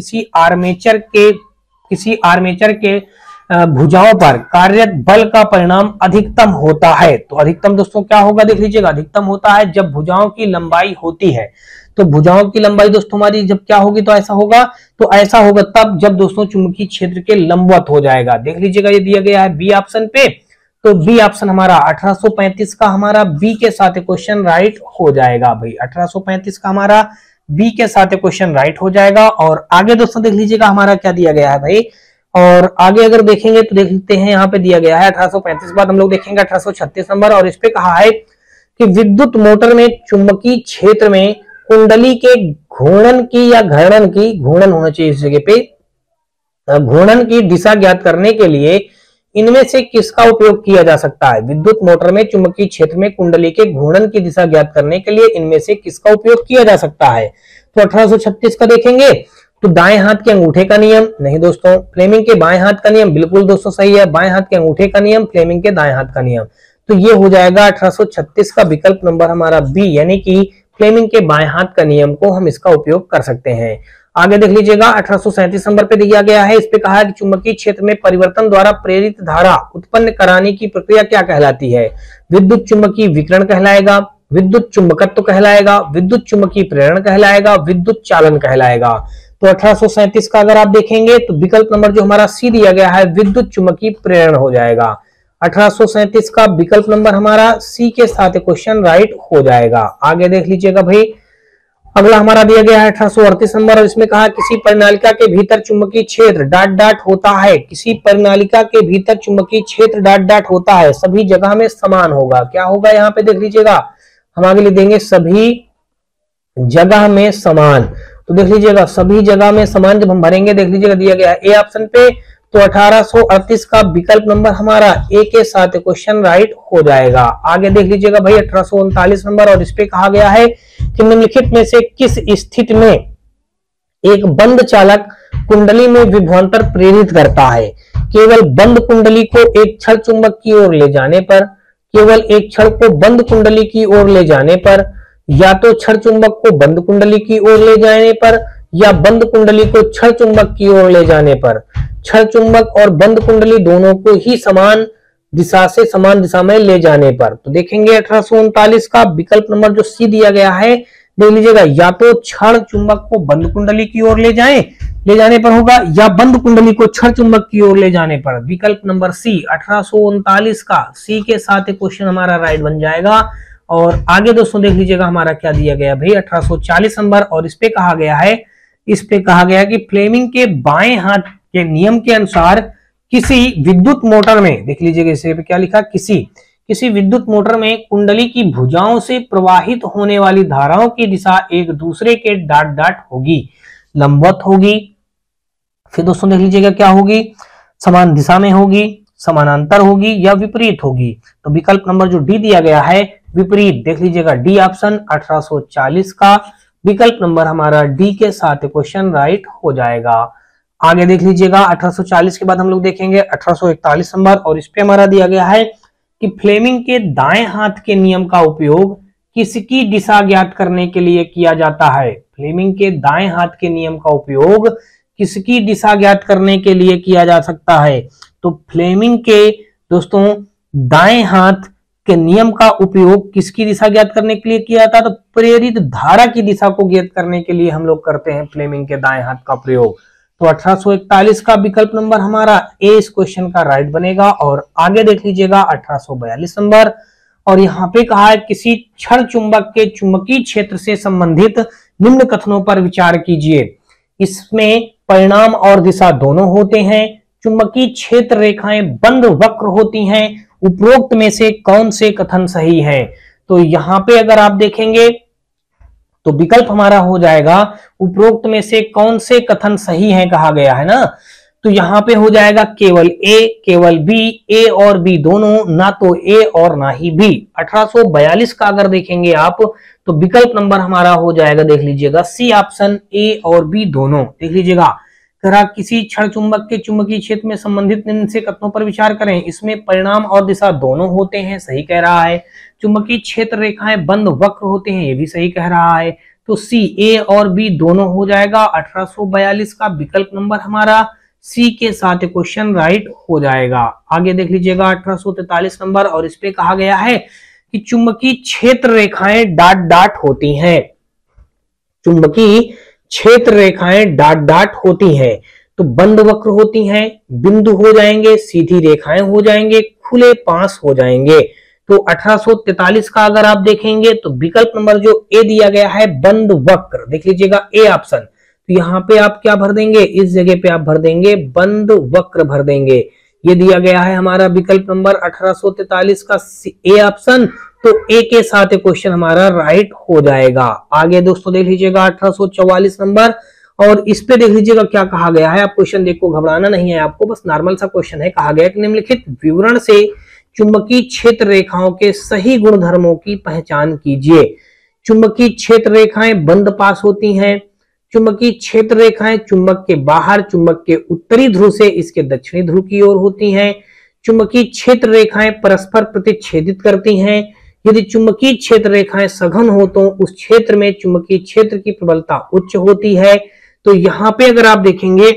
किसी आर्मेचर के भुजाओं पर कार्यरत बल का परिणाम अधिकतम होता है। तो अधिकतम दोस्तों क्या होगा देख लीजिएगा, अधिकतम होता है जब भुजाओं की लंबाई होती है। तो भुजाओं की लंबाई दोस्तों हमारी जब क्या होगी, तो ऐसा होगा तब जब दोस्तों चुंबकीय क्षेत्र के लंबवत हो जाएगा। देख लीजिएगा ये दिया गया है बी ऑप्शन पे। तो बी ऑप्शन हमारा 1835 का हमारा बी के साथ क्वेश्चन राइट हो जाएगा भाई। 1835 का हमारा बी के साथ क्वेश्चन राइट हो जाएगा। और आगे दोस्तों देख लीजिएगा हमारा क्या दिया गया है भाई, और आगे अगर देखेंगे तो देख लेते हैं यहाँ पे दिया गया है 1835 बाद हम लोग देखेंगे 1836 नंबर, और इस पे कहा है कि विद्युत मोटर में चुंबकीय क्षेत्र में कुंडली के घूर्णन की या घर्षण की, घूर्णन होना चाहिए इस जगह पे, घूर्णन की दिशा ज्ञात करने के लिए इनमें से किसका उपयोग किया जा सकता है। विद्युत मोटर में चुंबकीय क्षेत्र में कुंडली के घूर्णन की दिशा ज्ञात करने के लिए इनमें से किसका उपयोग किया जा सकता है। तो 1836 का देखेंगे तो दाएं हाथ के अंगूठे का नियम नहीं दोस्तों, फ्लेमिंग के बाएं हाथ का नियम बिल्कुल दोस्तों सही है, बाएं हाथ के अंगूठे का नियम, फ्लेमिंग के दाएं हाथ का नियम। तो ये हो जाएगा 1836 का विकल्प नंबर हमारा बी, यानी कि फ्लेमिंग के बाएं हाथ का नियम को हम इसका उपयोग कर सकते हैं। आगे देख लीजिएगा 1837 नंबर पे दिया गया है, इस पे कहा है कि चुंबकीय क्षेत्र में परिवर्तन द्वारा प्रेरित धारा उत्पन्न कराने की प्रक्रिया क्या कहलाती है। विद्युत चुंबकीय विकिरण कहलाएगा, विद्युत चुंबकत्व कहलाएगा, विद्युत चुंबकीय प्रेरण कहलाएगा, विद्युत चालन कहलाएगा। तो 1837 का अगर आप देखेंगे तो विकल्प नंबर जो हमारा सी दिया गया है विद्युत चुंबकीय प्रेरण हो जाएगा। 1837 का विकल्प नंबर हमारा सी के साथ क्वेश्चन राइट हो जाएगा। आगे देख लीजिएगा भाई, अगला हमारा दिया गया है 1838 नंबर, और इसमें कहा किसी परिनालिका के भीतर चुंबकीय क्षेत्र डाट डाट होता है। किसी परिनालिका के भीतर चुंबकीय क्षेत्र डाट डाट होता है, सभी जगह में समान होगा। क्या होगा यहाँ पे देख लीजिएगा, हम आगे लिख देंगे सभी जगह में समान। तो देख लीजिएगा सभी जगह में समान जब हम भरेंगे, देख लीजिएगा दिया गया है ए ऑप्शन पे तो 1838 का विकल्प नंबर हमारा ए के साथ क्वेश्चन राइट हो जाएगा। आगे देख लीजिएगा भाई 1839 नंबर, और इस पे कहा गया है कि निम्नलिखित में से किस स्थिति में एक बंद चालक कुंडली में विभवांतर प्रेरित करता है। केवल बंद कुंडली को एक क्षण चुंबक की ओर ले जाने पर, केवल एक क्षण को बंद कुंडली की ओर ले जाने पर, या तो क्षण चुंबक को बंद कुंडली की ओर ले जाने पर, या बंद कुंडली को क्षण चुंबक की ओर ले जाने पर। क्षण चुंबक और बंद कुंडली दोनों को ही समान दिशा से समान दिशा में ले जाने पर। तो देखेंगे 1839 का विकल्प नंबर जो सी दिया गया है, देख लीजिएगा, या तो क्षण चुंबक को बंद कुंडली की ओर ले जाने पर होगा, या बंद कुंडली को क्षण चुंबक की ओर ले जाने पर। विकल्प नंबर सी 1839 का सी के साथ क्वेश्चन हमारा राइट बन जाएगा। और आगे दोस्तों देख लीजिएगा हमारा क्या दिया गया भाई 1840 नंबर, और इस पे कहा गया है कि फ्लेमिंग के बाएं हाथ के नियम के अनुसार किसी विद्युत मोटर में, देख लीजिएगा इसे पे क्या लिखा, किसी विद्युत मोटर में कुंडली की भुजाओं से प्रवाहित होने वाली धाराओं की दिशा एक दूसरे के डाट डाट होगी, लंबवत होगी, फिर दोस्तों देख लीजिएगा क्या होगी, समान दिशा में होगी, समानांतर होगी, या विपरीत होगी। तो विकल्प नंबर जो डी दिया गया है विपरीत, देख लीजिएगा डी ऑप्शन 1840 का विकल्प नंबर हमारा डी के साथ क्वेश्चन राइट हो जाएगा। आगे देख लीजिएगा 1840 के बाद हम लोग देखेंगे 1841 नंबर, और इस पे हमारा दिया गया है कि फ्लेमिंग के दाएं हाथ के नियम का उपयोग किसकी दिशा ज्ञात करने के लिए किया जाता है। फ्लेमिंग के दाएं हाथ के नियम का उपयोग किसकी दिशा ज्ञात करने के लिए किया जा सकता है। तो फ्लेमिंग के दोस्तों दाएं हाथ के नियम का उपयोग किसकी दिशा ज्ञात करने के लिए किया था, तो प्रेरित धारा की दिशा को ज्ञात करने के लिए हम लोग करते हैं फ्लेमिंग के दाएं हाथ का प्रयोग। तो 1841 का विकल्प नंबर हमारा ए इस क्वेश्चन का राइट बनेगा। और आगे देख लीजिएगा 1842 नंबर, और यहाँ पे कहा है किसी क्षण चुंबक के चुंबकीय क्षेत्र से संबंधित निम्न कथनों पर विचार कीजिए। इसमें परिणाम और दिशा दोनों होते हैं, चुंबकीय क्षेत्र रेखाएं बंद वक्र होती हैं, उपरोक्त में से कौन से कथन सही है। तो यहाँ पे अगर आप देखेंगे तो विकल्प हमारा हो जाएगा उपरोक्त में से कौन से कथन सही है कहा गया है ना। तो यहाँ पे हो जाएगा केवल ए, केवल बी, ए और बी दोनों, ना तो ए और ना ही बी। 1842 का अगर देखेंगे आप तो विकल्प नंबर हमारा हो जाएगा, देख लीजिएगा सी ऑप्शन, ए और बी दोनों। देख लीजिएगा किसी क्षण चुंबक के चुंबकीय क्षेत्र में संबंधित निम्न से कथनों पर विचार करें, इसमें परिणाम और दिशा दोनों होते हैं, सही कह रहा है। चुंबकीय क्षेत्र रेखाएं बंद वक्र होते हैं, ये भी सही कह रहा है। तो सी, ए और बी दोनों हो जाएगा। 1842 का विकल्प नंबर हमारा सी के साथ क्वेश्चन राइट हो जाएगा। आगे देख लीजिएगा 1843 नंबर, और इस पे कहा गया है कि चुंबकीय क्षेत्र रेखाएं डाट डाट होती हैं, चुंबकीय क्षेत्र रेखाएं डाट डाट होती हैं। तो बंद वक्र होती हैं, बिंदु हो जाएंगे, सीधी रेखाएं हो जाएंगे, खुले पास हो जाएंगे। तो 1843 का अगर आप देखेंगे तो विकल्प नंबर जो ए दिया गया है बंद वक्र, देख लीजिएगा ए ऑप्शन। तो यहाँ पे आप क्या भर देंगे, इस जगह पे आप भर देंगे बंद वक्र भर देंगे। ये दिया गया है हमारा विकल्प नंबर 1843 का ए ऑप्शन। तो ए के साथ क्वेश्चन हमारा राइट हो जाएगा। आगे दोस्तों देख लीजिएगा 1844 नंबर, और इस पे देख लीजिएगा क्या कहा गया है। आप क्वेश्चन देखो, घबराना नहीं है आपको, बस नॉर्मल सा क्वेश्चन है। कहा गया कि निम्नलिखित विवरण से चुंबकीय क्षेत्र रेखाओं के सही गुणधर्मों की पहचान कीजिए। चुंबकीय क्षेत्र रेखाएं बंद पास होती हैं, चुंबकीय क्षेत्र रेखाएं चुंबक के बाहर चुंबक के उत्तरी ध्रुव से इसके दक्षिणी ध्रुव की ओर होती हैं। चुंबकीय क्षेत्र रेखाएं परस्पर प्रतिच्छेदित करती हैं। यदि चुंबकीय क्षेत्र रेखाएं सघन हो तो उस क्षेत्र में चुंबकीय क्षेत्र की प्रबलता उच्च होती है। तो यहाँ पे अगर आप देखेंगे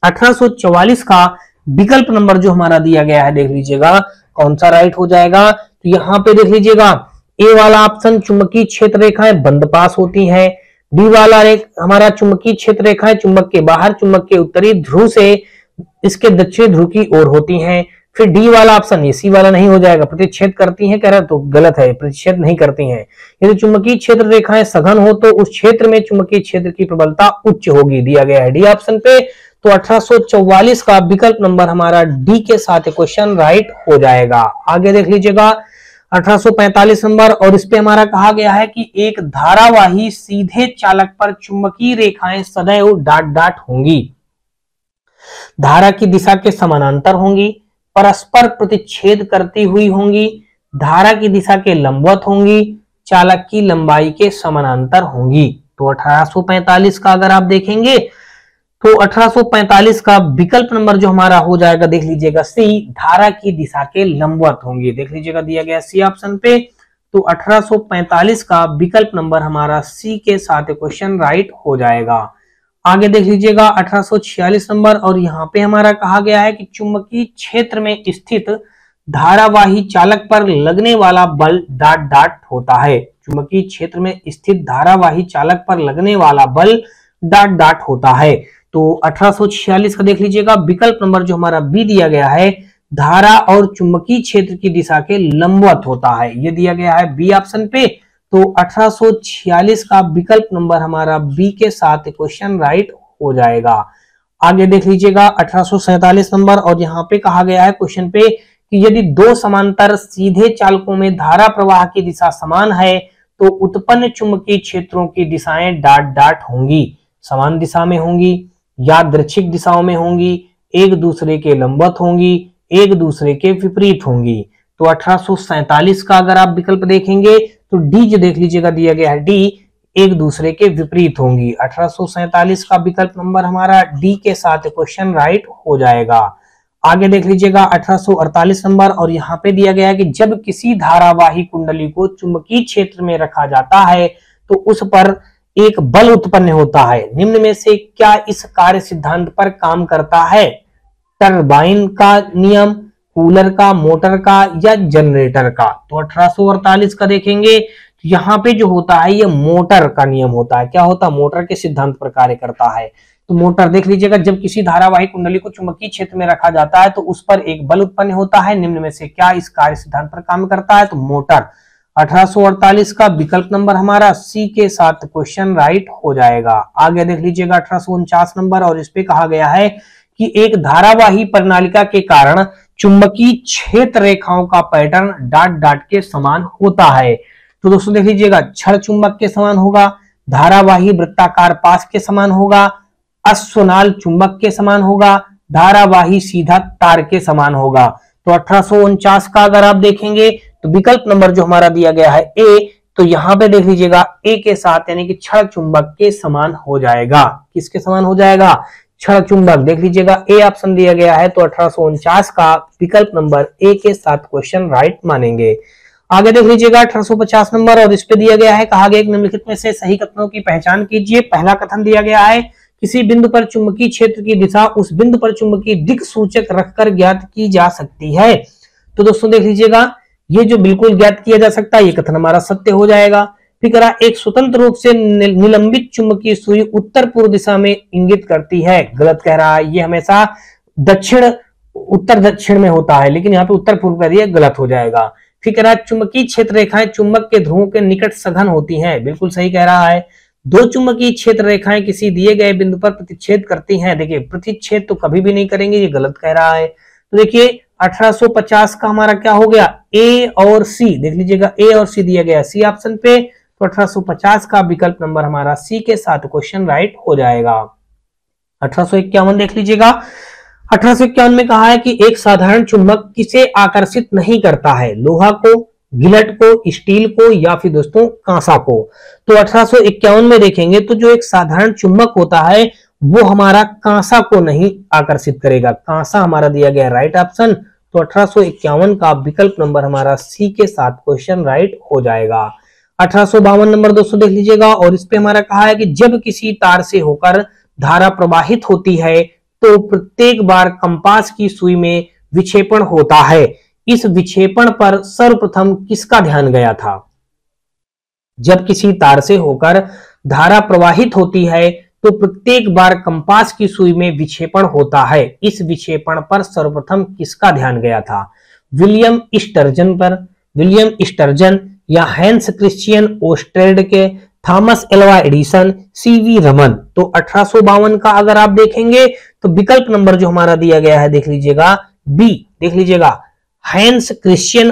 1844 का विकल्प नंबर जो हमारा दिया गया है, देख लीजिएगा कौन सा राइट हो जाएगा। तो यहाँ पे देख लीजिएगा ए वाला ऑप्शन, चुंबकीय क्षेत्र रेखाएं बंद पास होती हैं। डी वाला हमारा चुंबकीय क्षेत्र रेखाएं चुंबक के बाहर चुंबक के उत्तरी ध्रुव से इसके दक्षिणी ध्रुव की ओर होती हैं। फिर डी वाला ऑप्शन, ये सी वाला नहीं हो जाएगा, प्रतिच्छेद करती हैं कह रहा, तो गलत है, प्रतिच्छेद नहीं करती हैं। यदि चुंबकीय क्षेत्र रेखाएं सघन हो तो उस क्षेत्र में चुंबकीय क्षेत्र की प्रबलता उच्च होगी, दिया गया है डी ऑप्शन पे। तो 1844 का विकल्प नंबर हमारा डी के साथ क्वेश्चन राइट हो जाएगा। आगे देख लीजिएगा 1845 नंबर, और इस पे हमारा कहा गया है कि एक धारावाही सीधे चालक पर चुंबकीय रेखाएं सदैव डाट डाट होंगी। धारा की दिशा के समानांतर होंगी, परस्पर प्रतिच्छेद करती हुई होंगी, धारा की दिशा के लंबवत होंगी, चालक की लंबाई के समानांतर होंगी। तो 1845 का अगर आप देखेंगे तो 1845 का विकल्प नंबर जो हमारा हो जाएगा, देख लीजिएगा सी, धारा की दिशा के लंबवत होंगी। देख लीजिएगा दिया गया सी ऑप्शन पे। तो 1845 का विकल्प नंबर हमारा सी के साथ क्वेश्चन राइट हो जाएगा। आगे देख लीजिएगा 1846 नंबर, और यहाँ पे हमारा कहा गया है कि चुंबकीय क्षेत्र में स्थित धारावाही चालक पर लगने वाला बल डॉट डॉट होता है। चुंबकीय क्षेत्र में स्थित धारावाही चालक पर लगने वाला बल डॉट डॉट होता है। तो 1846 का देख लीजिएगा विकल्प नंबर जो हमारा बी दिया गया है, धारा और चुंबकीय क्षेत्र की दिशा के लंबवत होता है, ये दिया गया है बी ऑप्शन पे। तो 1846 का विकल्प नंबर हमारा बी के साथ क्वेश्चन राइट हो जाएगा। आगे देख लीजिएगा 1847 नंबर, और यहाँ पे कहा गया है क्वेश्चन पे कि यदि दो समांतर सीधे चालकों में धारा प्रवाह की दिशा समान है तो उत्पन्न चुंबकीय क्षेत्रों की दिशाएं डॉट डॉट होंगी, समान दिशा में होंगी, यादृच्छिक दिशाओं में होंगी, एक दूसरे के लंबवत होंगी, एक दूसरे के विपरीत होंगी। तो 1847 का अगर आप विकल्प देखेंगे तो डी जो देख लीजिएगा दिया गया है डी, एक दूसरे के विपरीत होंगी। 1847 का विकल्प नंबर हमारा डी के साथ क्वेश्चन राइट हो जाएगा। आगे देख लीजिएगा 1848 नंबर, और यहाँ पे दिया गया है कि जब किसी धारावाही कुंडली को चुंबकीय क्षेत्र में रखा जाता है तो उस पर एक बल उत्पन्न होता है, निम्न में से क्या इस कार्य सिद्धांत पर काम करता है? टरबाइन का नियम, कूलर का, मोटर का, या जनरेटर का? तो 1848 का देखेंगे तो यहाँ पे जो होता है ये मोटर का नियम होता है। क्या होता है? मोटर के सिद्धांत पर कार्य करता है। तो मोटर देख लीजिएगा, जब किसी धारावाही कुंडली को चुंबकीय क्षेत्र में रखा जाता है तो उस पर एक बल उत्पन्न होता है, निम्न में से क्या इस कार्य सिद्धांत पर काम करता है? तो मोटर। 1848 का विकल्प नंबर हमारा सी के साथ क्वेश्चन राइट हो जाएगा। आगे देख लीजिएगा 1849 नंबर, और इस पे कहा गया है कि एक धारावाही प्रणालिका के कारण चुंबकीय क्षेत्र रेखाओं का पैटर्न डॉट डॉट के समान होता है। तो दोस्तों देख लीजिएगा, छड़ चुंबक के समान होगा, धारावाही वृत्ताकार पास के समान होगा, अश्वनाल चुंबक के समान होगा, धारावाही सीधा तार के समान होगा। तो 1849 का अगर आप देखेंगे तो विकल्प नंबर जो हमारा दिया गया है ए, तो यहां पे देख लीजिएगा ए के साथ यानी कि छड़ चुंबक के समान हो जाएगा। किसके समान हो जाएगा? छड़ चुंबक। देख लीजिएगा ए ऑप्शन दिया गया है, तो 1849 का विकल्प नंबर ए के साथ क्वेश्चन राइट मानेंगे। आगे देख लीजिएगा 1850 नंबर, और इस पे दिया गया है, कहा गया निम्नलिखित में से सही कथनों की पहचान कीजिए। पहला कथन दिया गया है, किसी बिंदु पर चुंबकीय क्षेत्र की दिशा उस बिंदु पर चुंबकीय दिक् सूचक रखकर ज्ञात की जा सकती है। तो दोस्तों देख लीजिएगा, ये जो बिल्कुल ज्ञात किया जा सकता है ये कथन हमारा सत्य हो जाएगा। फिर करा, एक स्वतंत्र रूप से निलंबित चुंबकीय सुई उत्तर पूर्व दिशा में इंगित करती है। गलत कह रहा है, ये हमेशा दक्षिण उत्तर दक्षिण में होता है, लेकिन यहाँ पे उत्तर पूर्व कर दिया, गलत हो जाएगा। फिर कह रहा है, चुंबकीय क्षेत्र रेखाएं चुंबक के ध्रुवों के निकट सघन होती हैं। बिल्कुल सही कह रहा है। दो चुंबकीय क्षेत्र रेखाएं किसी दिए गए बिंदु पर प्रतिच्छेद करती हैं। देखिए, प्रतिच्छेद तो कभी भी नहीं करेंगे, ये गलत कह रहा है। तो देखिए 1850 का हमारा क्या हो गया? ए और सी। देख लीजिएगा ए और सी दिया गया सी ऑप्शन पे, तो 1850 का विकल्प नंबर हमारा सी के साथ क्वेश्चन राइट हो जाएगा। 1851 देख लीजिएगा, 1851 में कहा है कि एक साधारण चुंबक किसे आकर्षित नहीं करता है? लोहा को, गिलट को, स्टील को, या फिर दोस्तों कांसा को? तो 1851 में देखेंगे तो जो एक साधारण चुंबक होता है वो हमारा कांसा को नहीं आकर्षित करेगा। कांसा हमारा दिया गया राइट ऑप्शन, तो 1851 का विकल्प नंबर हमारा सी के साथ क्वेश्चन राइट हो जाएगा। 1852 नंबर दोस्तों देख लीजिएगा, और इस पे हमारा कहा है कि जब किसी तार से होकर धारा प्रवाहित होती है तो प्रत्येक बार कंपास की सुई में विक्षेपण होता है। इस विक्षेपण पर सर्वप्रथम किसका ध्यान गया था? जब किसी तार से होकर धारा प्रवाहित होती है तो प्रत्येक बार कंपास की सुई में विक्षेपण होता है। इस विक्षेपण पर सर्वप्रथम किसका ध्यान गया था? विलियम स्टर्जन पर, विलियम स्टर्जन, या हैंस क्रिश्चियन ओस्टेड के, Thomas Alva Edison, CV Raman? तो 1852 का अगर आप देखेंगे तो विकल्प नंबर जो हमारा दिया गया है देख लीजिएगा बी। देख लीजिएगा, हैंस क्रिश्चियन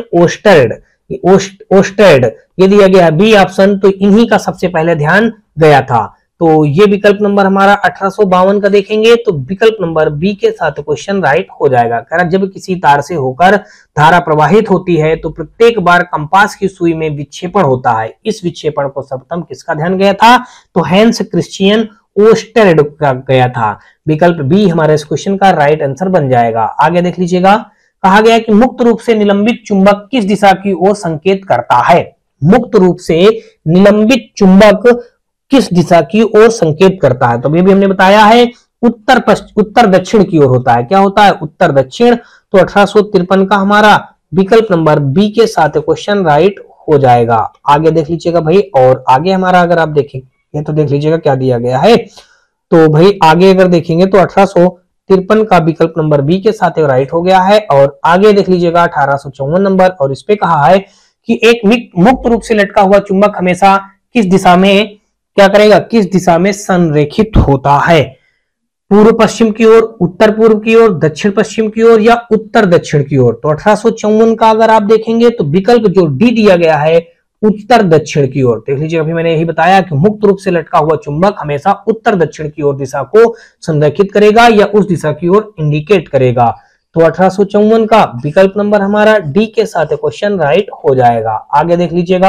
ओस्टेड ये दिया गया बी ऑप्शन, तो इन्हीं का सबसे पहले ध्यान गया था। तो ये विकल्प नंबर हमारा 1852 का देखेंगे तो विकल्प नंबर बी के साथ क्वेश्चन राइट हो जाएगा। कह रहा जब किसी तार से होकर धारा प्रवाहित होती है तो प्रत्येक बार कंपास की सुई में विक्षेपण होता है। इस विक्षेपण को सर्वप्रथम किसका ध्यान गया था? तो हैंस क्रिश्चियन ओस्टेरडे का गया था। विकल्प बी हमारे इस क्वेश्चन का राइट आंसर बन जाएगा। आगे देख लीजिएगा, कहा गया कि मुक्त रूप से निलंबित चुंबक किस दिशा की ओर संकेत करता है? मुक्त रूप से निलंबित चुंबक किस दिशा की ओर संकेत करता है? तो ये भी हमने बताया है उत्तर दक्षिण की ओर होता है। क्या होता है? उत्तर दक्षिण। तो 1853 का हमारा विकल्प नंबर बी के साथ क्वेश्चन राइट हो जाएगा। आगे देख लीजिएगा भाई, और आगे हमारा अगर आप देखेंगे तो देख लीजिएगा क्या दिया गया है। तो भाई आगे अगर देखेंगे तो 1853 का विकल्प नंबर बी के साथ राइट हो गया है। और आगे देख लीजिएगा 1854 नंबर, और इस पे कहा है कि एक मुक्त रूप से लटका हुआ चुंबक हमेशा किस दिशा में क्या करेगा? किस दिशा में संरेखित होता है? पूर्व पश्चिम की ओर, उत्तर पूर्व की ओर, दक्षिण पश्चिम की ओर या उत्तर दक्षिण की ओर? तो 1854 का अगर आप देखेंगे तो विकल्प जो डी दिया गया है उत्तर दक्षिण की ओर। देख लीजिए, अभी मैंने यही बताया कि मुक्त रूप से लटका हुआ चुंबक हमेशा उत्तर दक्षिण की ओर दिशा को संरेखित करेगा या उस दिशा की ओर इंडिकेट करेगा। तो 1854 का विकल्प नंबर हमारा डी के साथ क्वेश्चन राइट हो जाएगा। आगे देख लीजिएगा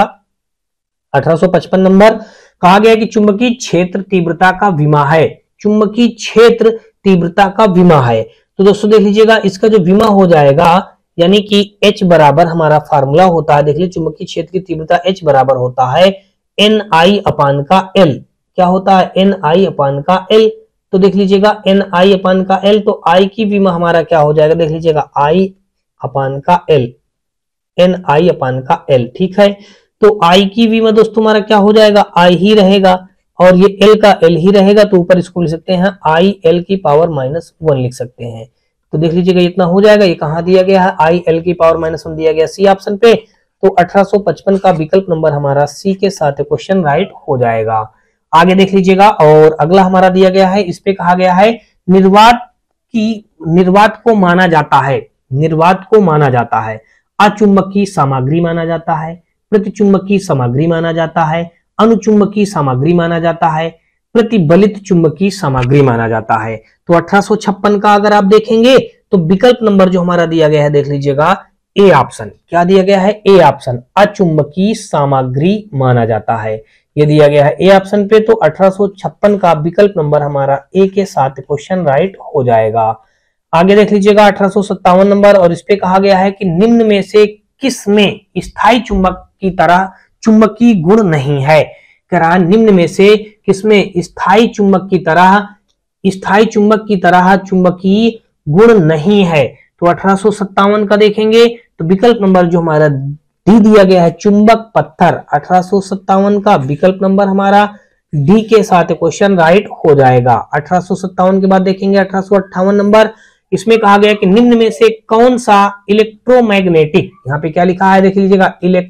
1855 नंबर, कहा गया कि चुंबकीय क्षेत्र तीव्रता का विमा है। चुंबकीय क्षेत्र तीव्रता का विमा है। तो दोस्तों देख लीजिएगा, इसका जो विमा हो जाएगा यानी कि H बराबर हमारा फार्मूला होता है। देख लीजिए, चुंबकीय क्षेत्र की तीव्रता H बराबर होता है NI अपान का L। क्या होता है? NI अपान का L। तो देख लीजिएगा NI अपान का L, तो I की विमा हमारा क्या हो जाएगा? देख लीजिएगा I अपान का L, NI अपान का L। ठीक है, तो I की विमा दोस्तों हमारा क्या हो जाएगा? I ही रहेगा, और ये L का L ही रहेगा। तो ऊपर इसको लिख सकते हैं I L की पावर -1 लिख सकते हैं। तो देख लीजिएगा इतना हो जाएगा। ये कहाँ दिया गया है? I L की पावर -1 दिया गया सी ऑप्शन पे। तो 1855 का विकल्प नंबर हमारा सी के साथ क्वेश्चन राइट हो जाएगा। आगे देख लीजिएगा, और अगला हमारा दिया गया है, इस पे कहा गया है निर्वात को माना जाता है। निर्वात को माना जाता है, अचुंबकीय सामग्री माना जाता है, प्रतिचुंबकीय सामग्री माना जाता है, अनुचुंबकीय सामग्री माना जाता है, प्रतिबलित चुंबकीय सामग्री माना जाता है। तो 1856 का अगर आप देखेंगे तो विकल्प नंबर जो हमारा दिया गया है देख लीजिएगा ए ऑप्शन। क्या दिया गया है? ए ऑप्शन, अचुंबकीय सामग्री माना जाता है। ये दिया गया है ए ऑप्शन पे। तो 1856 का विकल्प नंबर हमारा ए के साथ क्वेश्चन राइट हो जाएगा। आगे देख लीजिएगा 1857 नंबर, और इस पे कहा गया है कि निम्न में से किस में स्थायी चुंबक की तरह चुंबकीय गुण नहीं है? कह रहा निम्न में से किसमें स्थायी चुंबक की तरह चुंबकीय गुण नहीं है? तो 1857 का देखेंगे तो विकल्प नंबर जो हमारा डी दिया गया है चुंबक पत्थर। 1857 का विकल्प नंबर हमारा डी के साथ क्वेश्चन राइट हो जाएगा। 1857 के बाद देखेंगे 1858 नंबर, इसमें कहा गया कि निम्न में से कौन सा इलेक्ट्रोमैग्नेटिक, यहाँ पे क्या लिखा है देख लीजिएगा,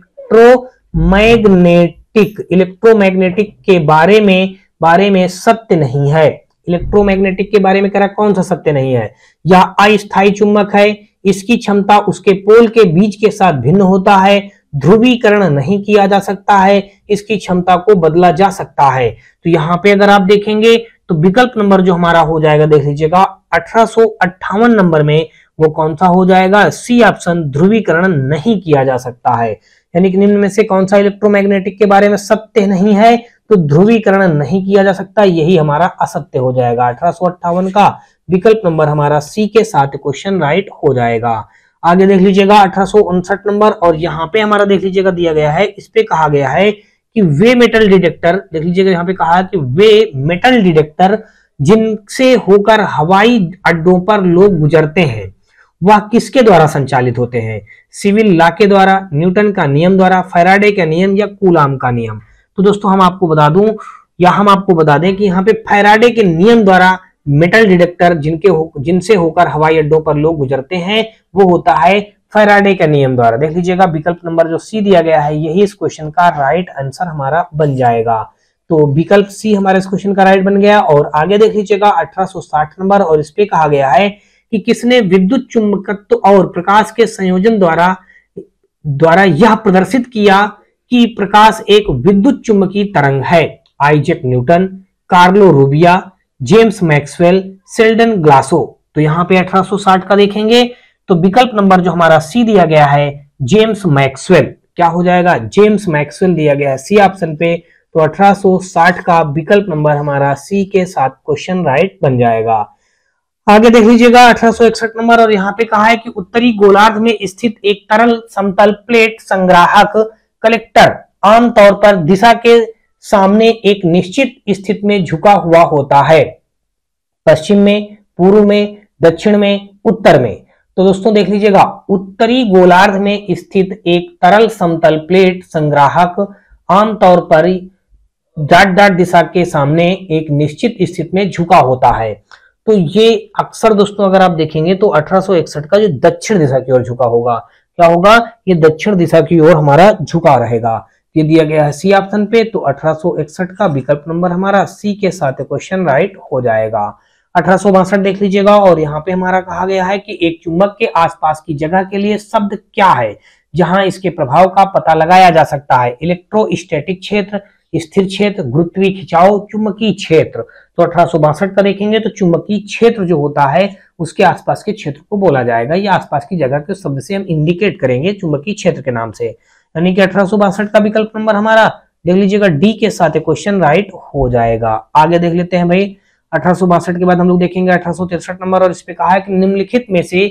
इलेक्ट्रोमैग्नेटिक के बारे में सत्य नहीं है। इलेक्ट्रोमैग्नेटिक के बारे में कह रहा कौन सा सत्य नहीं है? यह अस्थायी चुंबक है, इसकी क्षमता उसके पोल के बीच के साथ भिन्न होता है, ध्रुवीकरण नहीं किया जा सकता है, इसकी क्षमता को बदला जा सकता है। तो यहाँ पे अगर आप देखेंगे तो विकल्प नंबर जो हमारा हो जाएगा देख लीजिएगा 1858 नंबर में वो कौन सा हो जाएगा? सी ऑप्शन, ध्रुवीकरण नहीं किया जा सकता है। यानी कि निम्न में से कौन सा इलेक्ट्रोमैग्नेटिक के बारे में सत्य नहीं है? तो ध्रुवीकरण नहीं किया जा सकता, यही हमारा असत्य हो जाएगा। 1858 का विकल्प नंबर हमारा सी के साथ क्वेश्चन राइट हो जाएगा। आगे देख लीजिएगा 1859 नंबर, और यहाँ पे हमारा देख लीजिएगा दिया गया है, इस पे कहा गया है कि वे मेटल डिटेक्टर, देख लीजिएगा यहाँ पे कहा है कि वे मेटल डिटेक्टर जिनसे होकर हवाई अड्डों पर लोग गुजरते हैं वह किसके द्वारा संचालित होते हैं? सिविल लॉ के द्वारा, न्यूटन का नियम द्वारा, फैराडे का नियम या कूलाम का नियम? तो दोस्तों हम आपको बता दूं या हम आपको बता दें कि यहाँ पे फैराडे के नियम द्वारा मेटल डिटेक्टर जिनसे होकर हवाई अड्डों पर लोग गुजरते हैं वो होता है फैराडे के नियम द्वारा। देख लीजिएगा विकल्प नंबर जो सी दिया गया है यही इस क्वेश्चन का राइट आंसर हमारा बन जाएगा। तो विकल्प सी हमारे इस क्वेश्चन का राइट बन गया। और आगे देख लीजिएगा 1860 नंबर, और इस पे कहा गया है कि किसने विद्युत चुंबकत्व और प्रकाश के संयोजन द्वारा यह प्रदर्शित किया कि प्रकाश एक विद्युत चुंबकीय तरंग है? Isaac Newton, Carlo Rubbia, James Maxwell, Sheldon Glashow. तो यहाँ पे 1860 का देखेंगे तो विकल्प नंबर जो हमारा सी दिया गया है जेम्स मैक्सवेल, क्या हो जाएगा, जेम्स मैक्सवेल दिया गया है सी ऑप्शन पे। तो 1860 का विकल्प नंबर हमारा सी के साथ क्वेश्चन राइट बन जाएगा। आगे देख लीजिएगा 1861 नंबर, और यहाँ पे कहा है कि उत्तरी गोलार्ध में स्थित एक तरल समतल प्लेट संग्राहक कलेक्टर आमतौर पर दिशा के सामने एक निश्चित स्थिति में झुका हुआ होता है, पश्चिम में, पूर्व में, दक्षिण में, उत्तर में। तो दोस्तों देख लीजिएगा, उत्तरी गोलार्ध में स्थित एक तरल समतल प्लेट संग्राहक आमतौर पर डॉट डॉट दिशा के सामने एक निश्चित स्थिति में झुका होता है। तो ये अक्सर दोस्तों अगर आप देखेंगे तो 1861 का जो दक्षिण दिशा की ओर झुका होगा, क्या होगा, ये दक्षिण दिशा की ओर हमारा झुका रहेगा। ये दिया गया है सी ऑप्शन पे। तो 1861 का विकल्प नंबर हमारा सी के साथ क्वेश्चन राइट हो जाएगा। 1862 देख लीजिएगा, और यहाँ पे हमारा कहा गया है कि एक चुंबक के आसपास की जगह के लिए शब्द क्या है जहां इसके प्रभाव का पता लगाया जा सकता है, इलेक्ट्रोस्टैटिक क्षेत्र, स्थिर क्षेत्र, गुरुत्वीय खिंचाव, चुंबकीय क्षेत्र। तो 1862 का देखेंगे तो चुंबकीय क्षेत्र जो होता है उसके आसपास के क्षेत्र को बोला जाएगा, या आसपास की जगह के शब्द से हम इंडिकेट करेंगे चुंबकीय क्षेत्र के नाम से, यानी कि 1862 का विकल्प नंबर हमारा देख लीजिएगा डी के साथ क्वेश्चन राइट हो जाएगा। आगे देख लेते हैं भाई 1862 के बाद हम लोग देखेंगे 1863 नंबर, और इस पे कहा है कि निम्नलिखित में से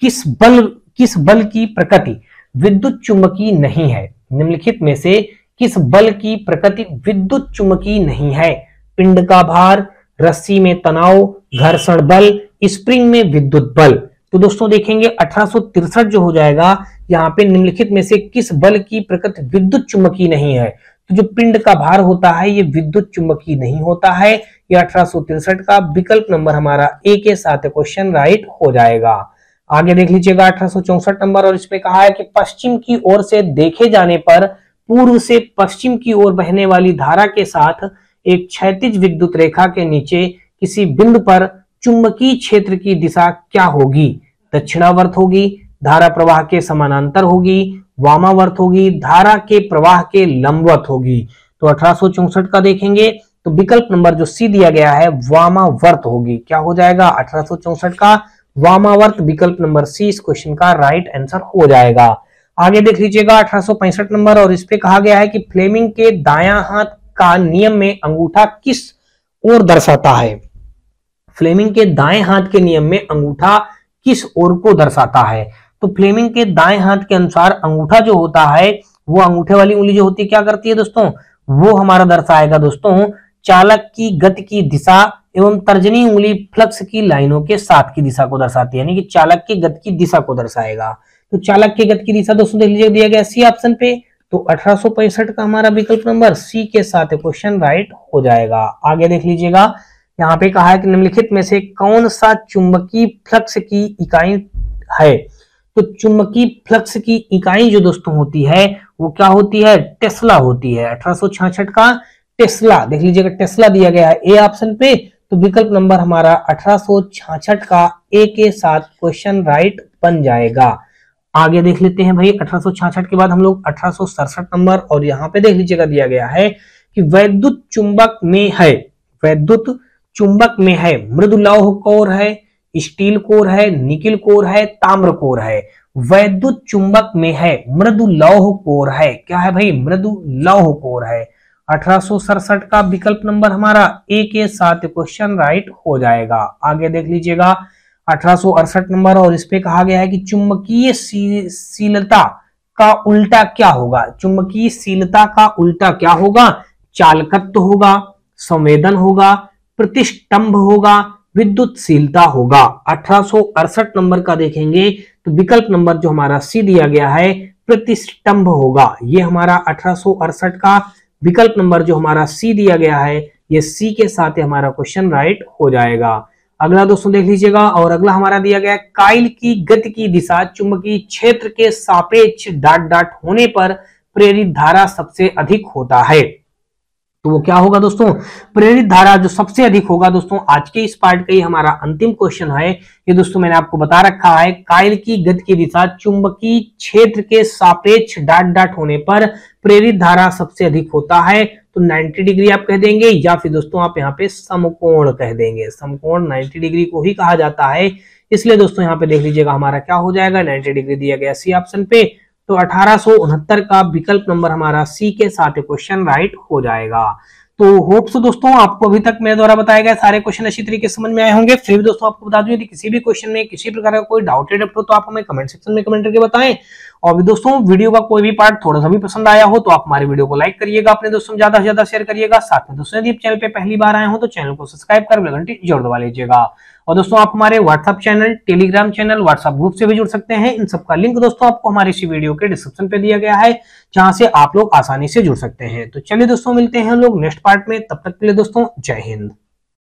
किस बल की प्रकृति विद्युत चुंबकीय नहीं है, निम्नलिखित में से किस बल की प्रकृति विद्युत चुंबकीय नहीं है, पिंड का भार, रस्सी में तनाव, घर्षण बल, स्प्रिंग में विद्युत बल। तो दोस्तों देखेंगे 1863 जो हो जाएगा, यहाँ पे निम्नलिखित में से किस बल की प्रकृति विद्युत चुंबकीय नहीं है। तो जो पिंड का भार होता है ये विद्युत चुंबकीय नहीं होता है। ये 1863 का विकल्प नंबर हमारा ए के साथ क्वेश्चन राइट हो जाएगा। आगे देख लीजिएगा 1864 नंबर, और इसमें कहा है कि पश्चिम की ओर से देखे जाने पर पूर्व से पश्चिम की ओर बहने वाली धारा के साथ एक क्षैतिज विद्युत रेखा के नीचे किसी बिंदु पर चुंबकीय क्षेत्र की दिशा क्या होगी, दक्षिणावर्त होगी, धारा प्रवाह के समानांतर होगी, वामावर्त होगी, धारा के प्रवाह के लंबवत होगी। तो 1864 का देखेंगे तो विकल्प नंबर जो सी दिया गया है वामावर्त होगी, क्या हो जाएगा 1864 का वामावर्त, विकल्प नंबर सी इस क्वेश्चन का राइट आंसर हो जाएगा। आगे देख लीजिएगा 1865 नंबर, और इस पे कहा गया है कि फ्लेमिंग के दायां हाथ का नियम में अंगूठा किस ओर दर्शाता है, फ्लेमिंग के दाएं हाथ के नियम में अंगूठा किस ओर को दर्शाता है। तो फ्लेमिंग के दाएं हाथ के अनुसार अंगूठा जो होता है वो अंगूठे वाली उंगली जो होती है क्या करती है दोस्तों, वो हमारा दर्शाएगा दोस्तों चालक की गति की दिशा, एवं तर्जनी उंगली फ्लक्स की लाइनों के साथ की दिशा को दर्शाती है, यानी कि चालक की गति की दिशा को दर्शाएगा। तो चालक की गति की दिशा दोस्तों देख लीजिए दिया गया सी ऑप्शन पे। तो 1865 का हमारा विकल्प नंबर सी के साथ क्वेश्चन राइट हो जाएगा। आगे देख लीजिएगा, यहाँ पे कहा है कि निम्नलिखित में से कौन सा चुंबकीय फ्लक्स की इकाई है। तो चुंबकीय फ्लक्स की इकाई जो दोस्तों होती है वो क्या होती है, टेस्ला होती है। 1866 का टेस्ला देख लीजिएगा, टेस्ला दिया गया है ए ऑप्शन पे। तो विकल्प नंबर हमारा 1866 का ए के साथ क्वेश्चन राइट बन जाएगा। आगे देख लेते हैं भाई 1866 के बाद हम लोग 1867 नंबर, और यहाँ पे देख लीजिएगा दिया गया है कि वैद्युत चुंबक में है, वैद्युत चुंबक में है मृदु लौह कोर है, स्टील कोर है, निकिल कोर है, ताम्र कोर है। वैद्युत चुंबक में है मृदु लौह कोर है, क्या है भाई, मृदु लौह कोर है। 1867 का विकल्प नंबर हमारा ए के साथ क्वेश्चन राइट हो जाएगा। आगे देख लीजिएगा 1868 नंबर, और इस पे कहा गया है कि चुंबकीय शीलता का उल्टा क्या होगा। चुंबकीय शीलता का उल्टा क्या होगा, चालकत्व होगा, संवेदन होगा, प्रतिष्ठंभ होगा, विद्युतशीलता होगा। 1868 नंबर का देखेंगे तो विकल्प नंबर जो हमारा सी दिया गया है प्रतिष्ठंभ होगा। ये हमारा 1868 का विकल्प नंबर जो हमारा सी दिया गया है ये सी के साथ हमारा क्वेश्चन राइट हो जाएगा। अगला दोस्तों देख लीजिएगा, और अगला हमारा दिया गया है काइल की गति की दिशा चुंबकीय क्षेत्र के सापेक्ष डॉट डॉट होने पर प्रेरित धारा सबसे अधिक होता है। तो वो क्या होगा दोस्तों, प्रेरित धारा जो सबसे अधिक होगा दोस्तों। आज के इस पार्ट का ही हमारा अंतिम क्वेश्चन है ये दोस्तों, मैंने आपको बता रखा है काइल की गति की दिशा चुंबकीय क्षेत्र के सापेक्ष डॉट डॉट होने पर प्रेरित धारा सबसे अधिक होता है। तो 90 डिग्री आप कह देंगे, या फिर दोस्तों आप यहाँ पे समकोण कह देंगे। समकोण 90 डिग्री को ही कहा जाता है। इसलिए दोस्तों यहाँ पे देख लीजिएगा हमारा क्या हो जाएगा, 90 डिग्री दिया गया सी ऑप्शन पे, तो 1869 का विकल्प नंबर हमारा सी के साथ क्वेश्चन राइट हो जाएगा। तो होप सो दोस्तों आपको अभी तक मेरे द्वारा बताए गए सारे क्वेश्चन अच्छी तरीके से समझ में आए होंगे। फिर भी दोस्तों आपको बता दूं, यदि किसी भी क्वेश्चन में किसी प्रकार का कोई डाउट है तो आप हमें कमेंट सेक्शन में कमेंट करके बताएं। और भी दोस्तों वीडियो का कोई भी पार्ट थोड़ा सा भी पसंद आया हो तो आप हमारे वीडियो को लाइक करिएगा, अपने दोस्तों में ज्यादा से ज्यादा शेयर करिएगा। साथ में दोस्तों यदि चैनल पे पहली बार आए हो तो चैनल को सब्सक्राइब कर बेल घंटी जरूर दबा लीजिएगा। और दोस्तों आप हमारे WhatsApp channel, Telegram channel, WhatsApp group से भी जुड़ सकते हैं। इन सबका लिंक दोस्तों आपको हमारे इसी वीडियो के डिस्क्रिप्शन पे दिया गया है, जहां से आप लोग आसानी से जुड़ सकते हैं। तो चलिए दोस्तों मिलते हैं हम लोग नेक्स्ट पार्ट में, तब तक के लिए दोस्तों जय हिंद।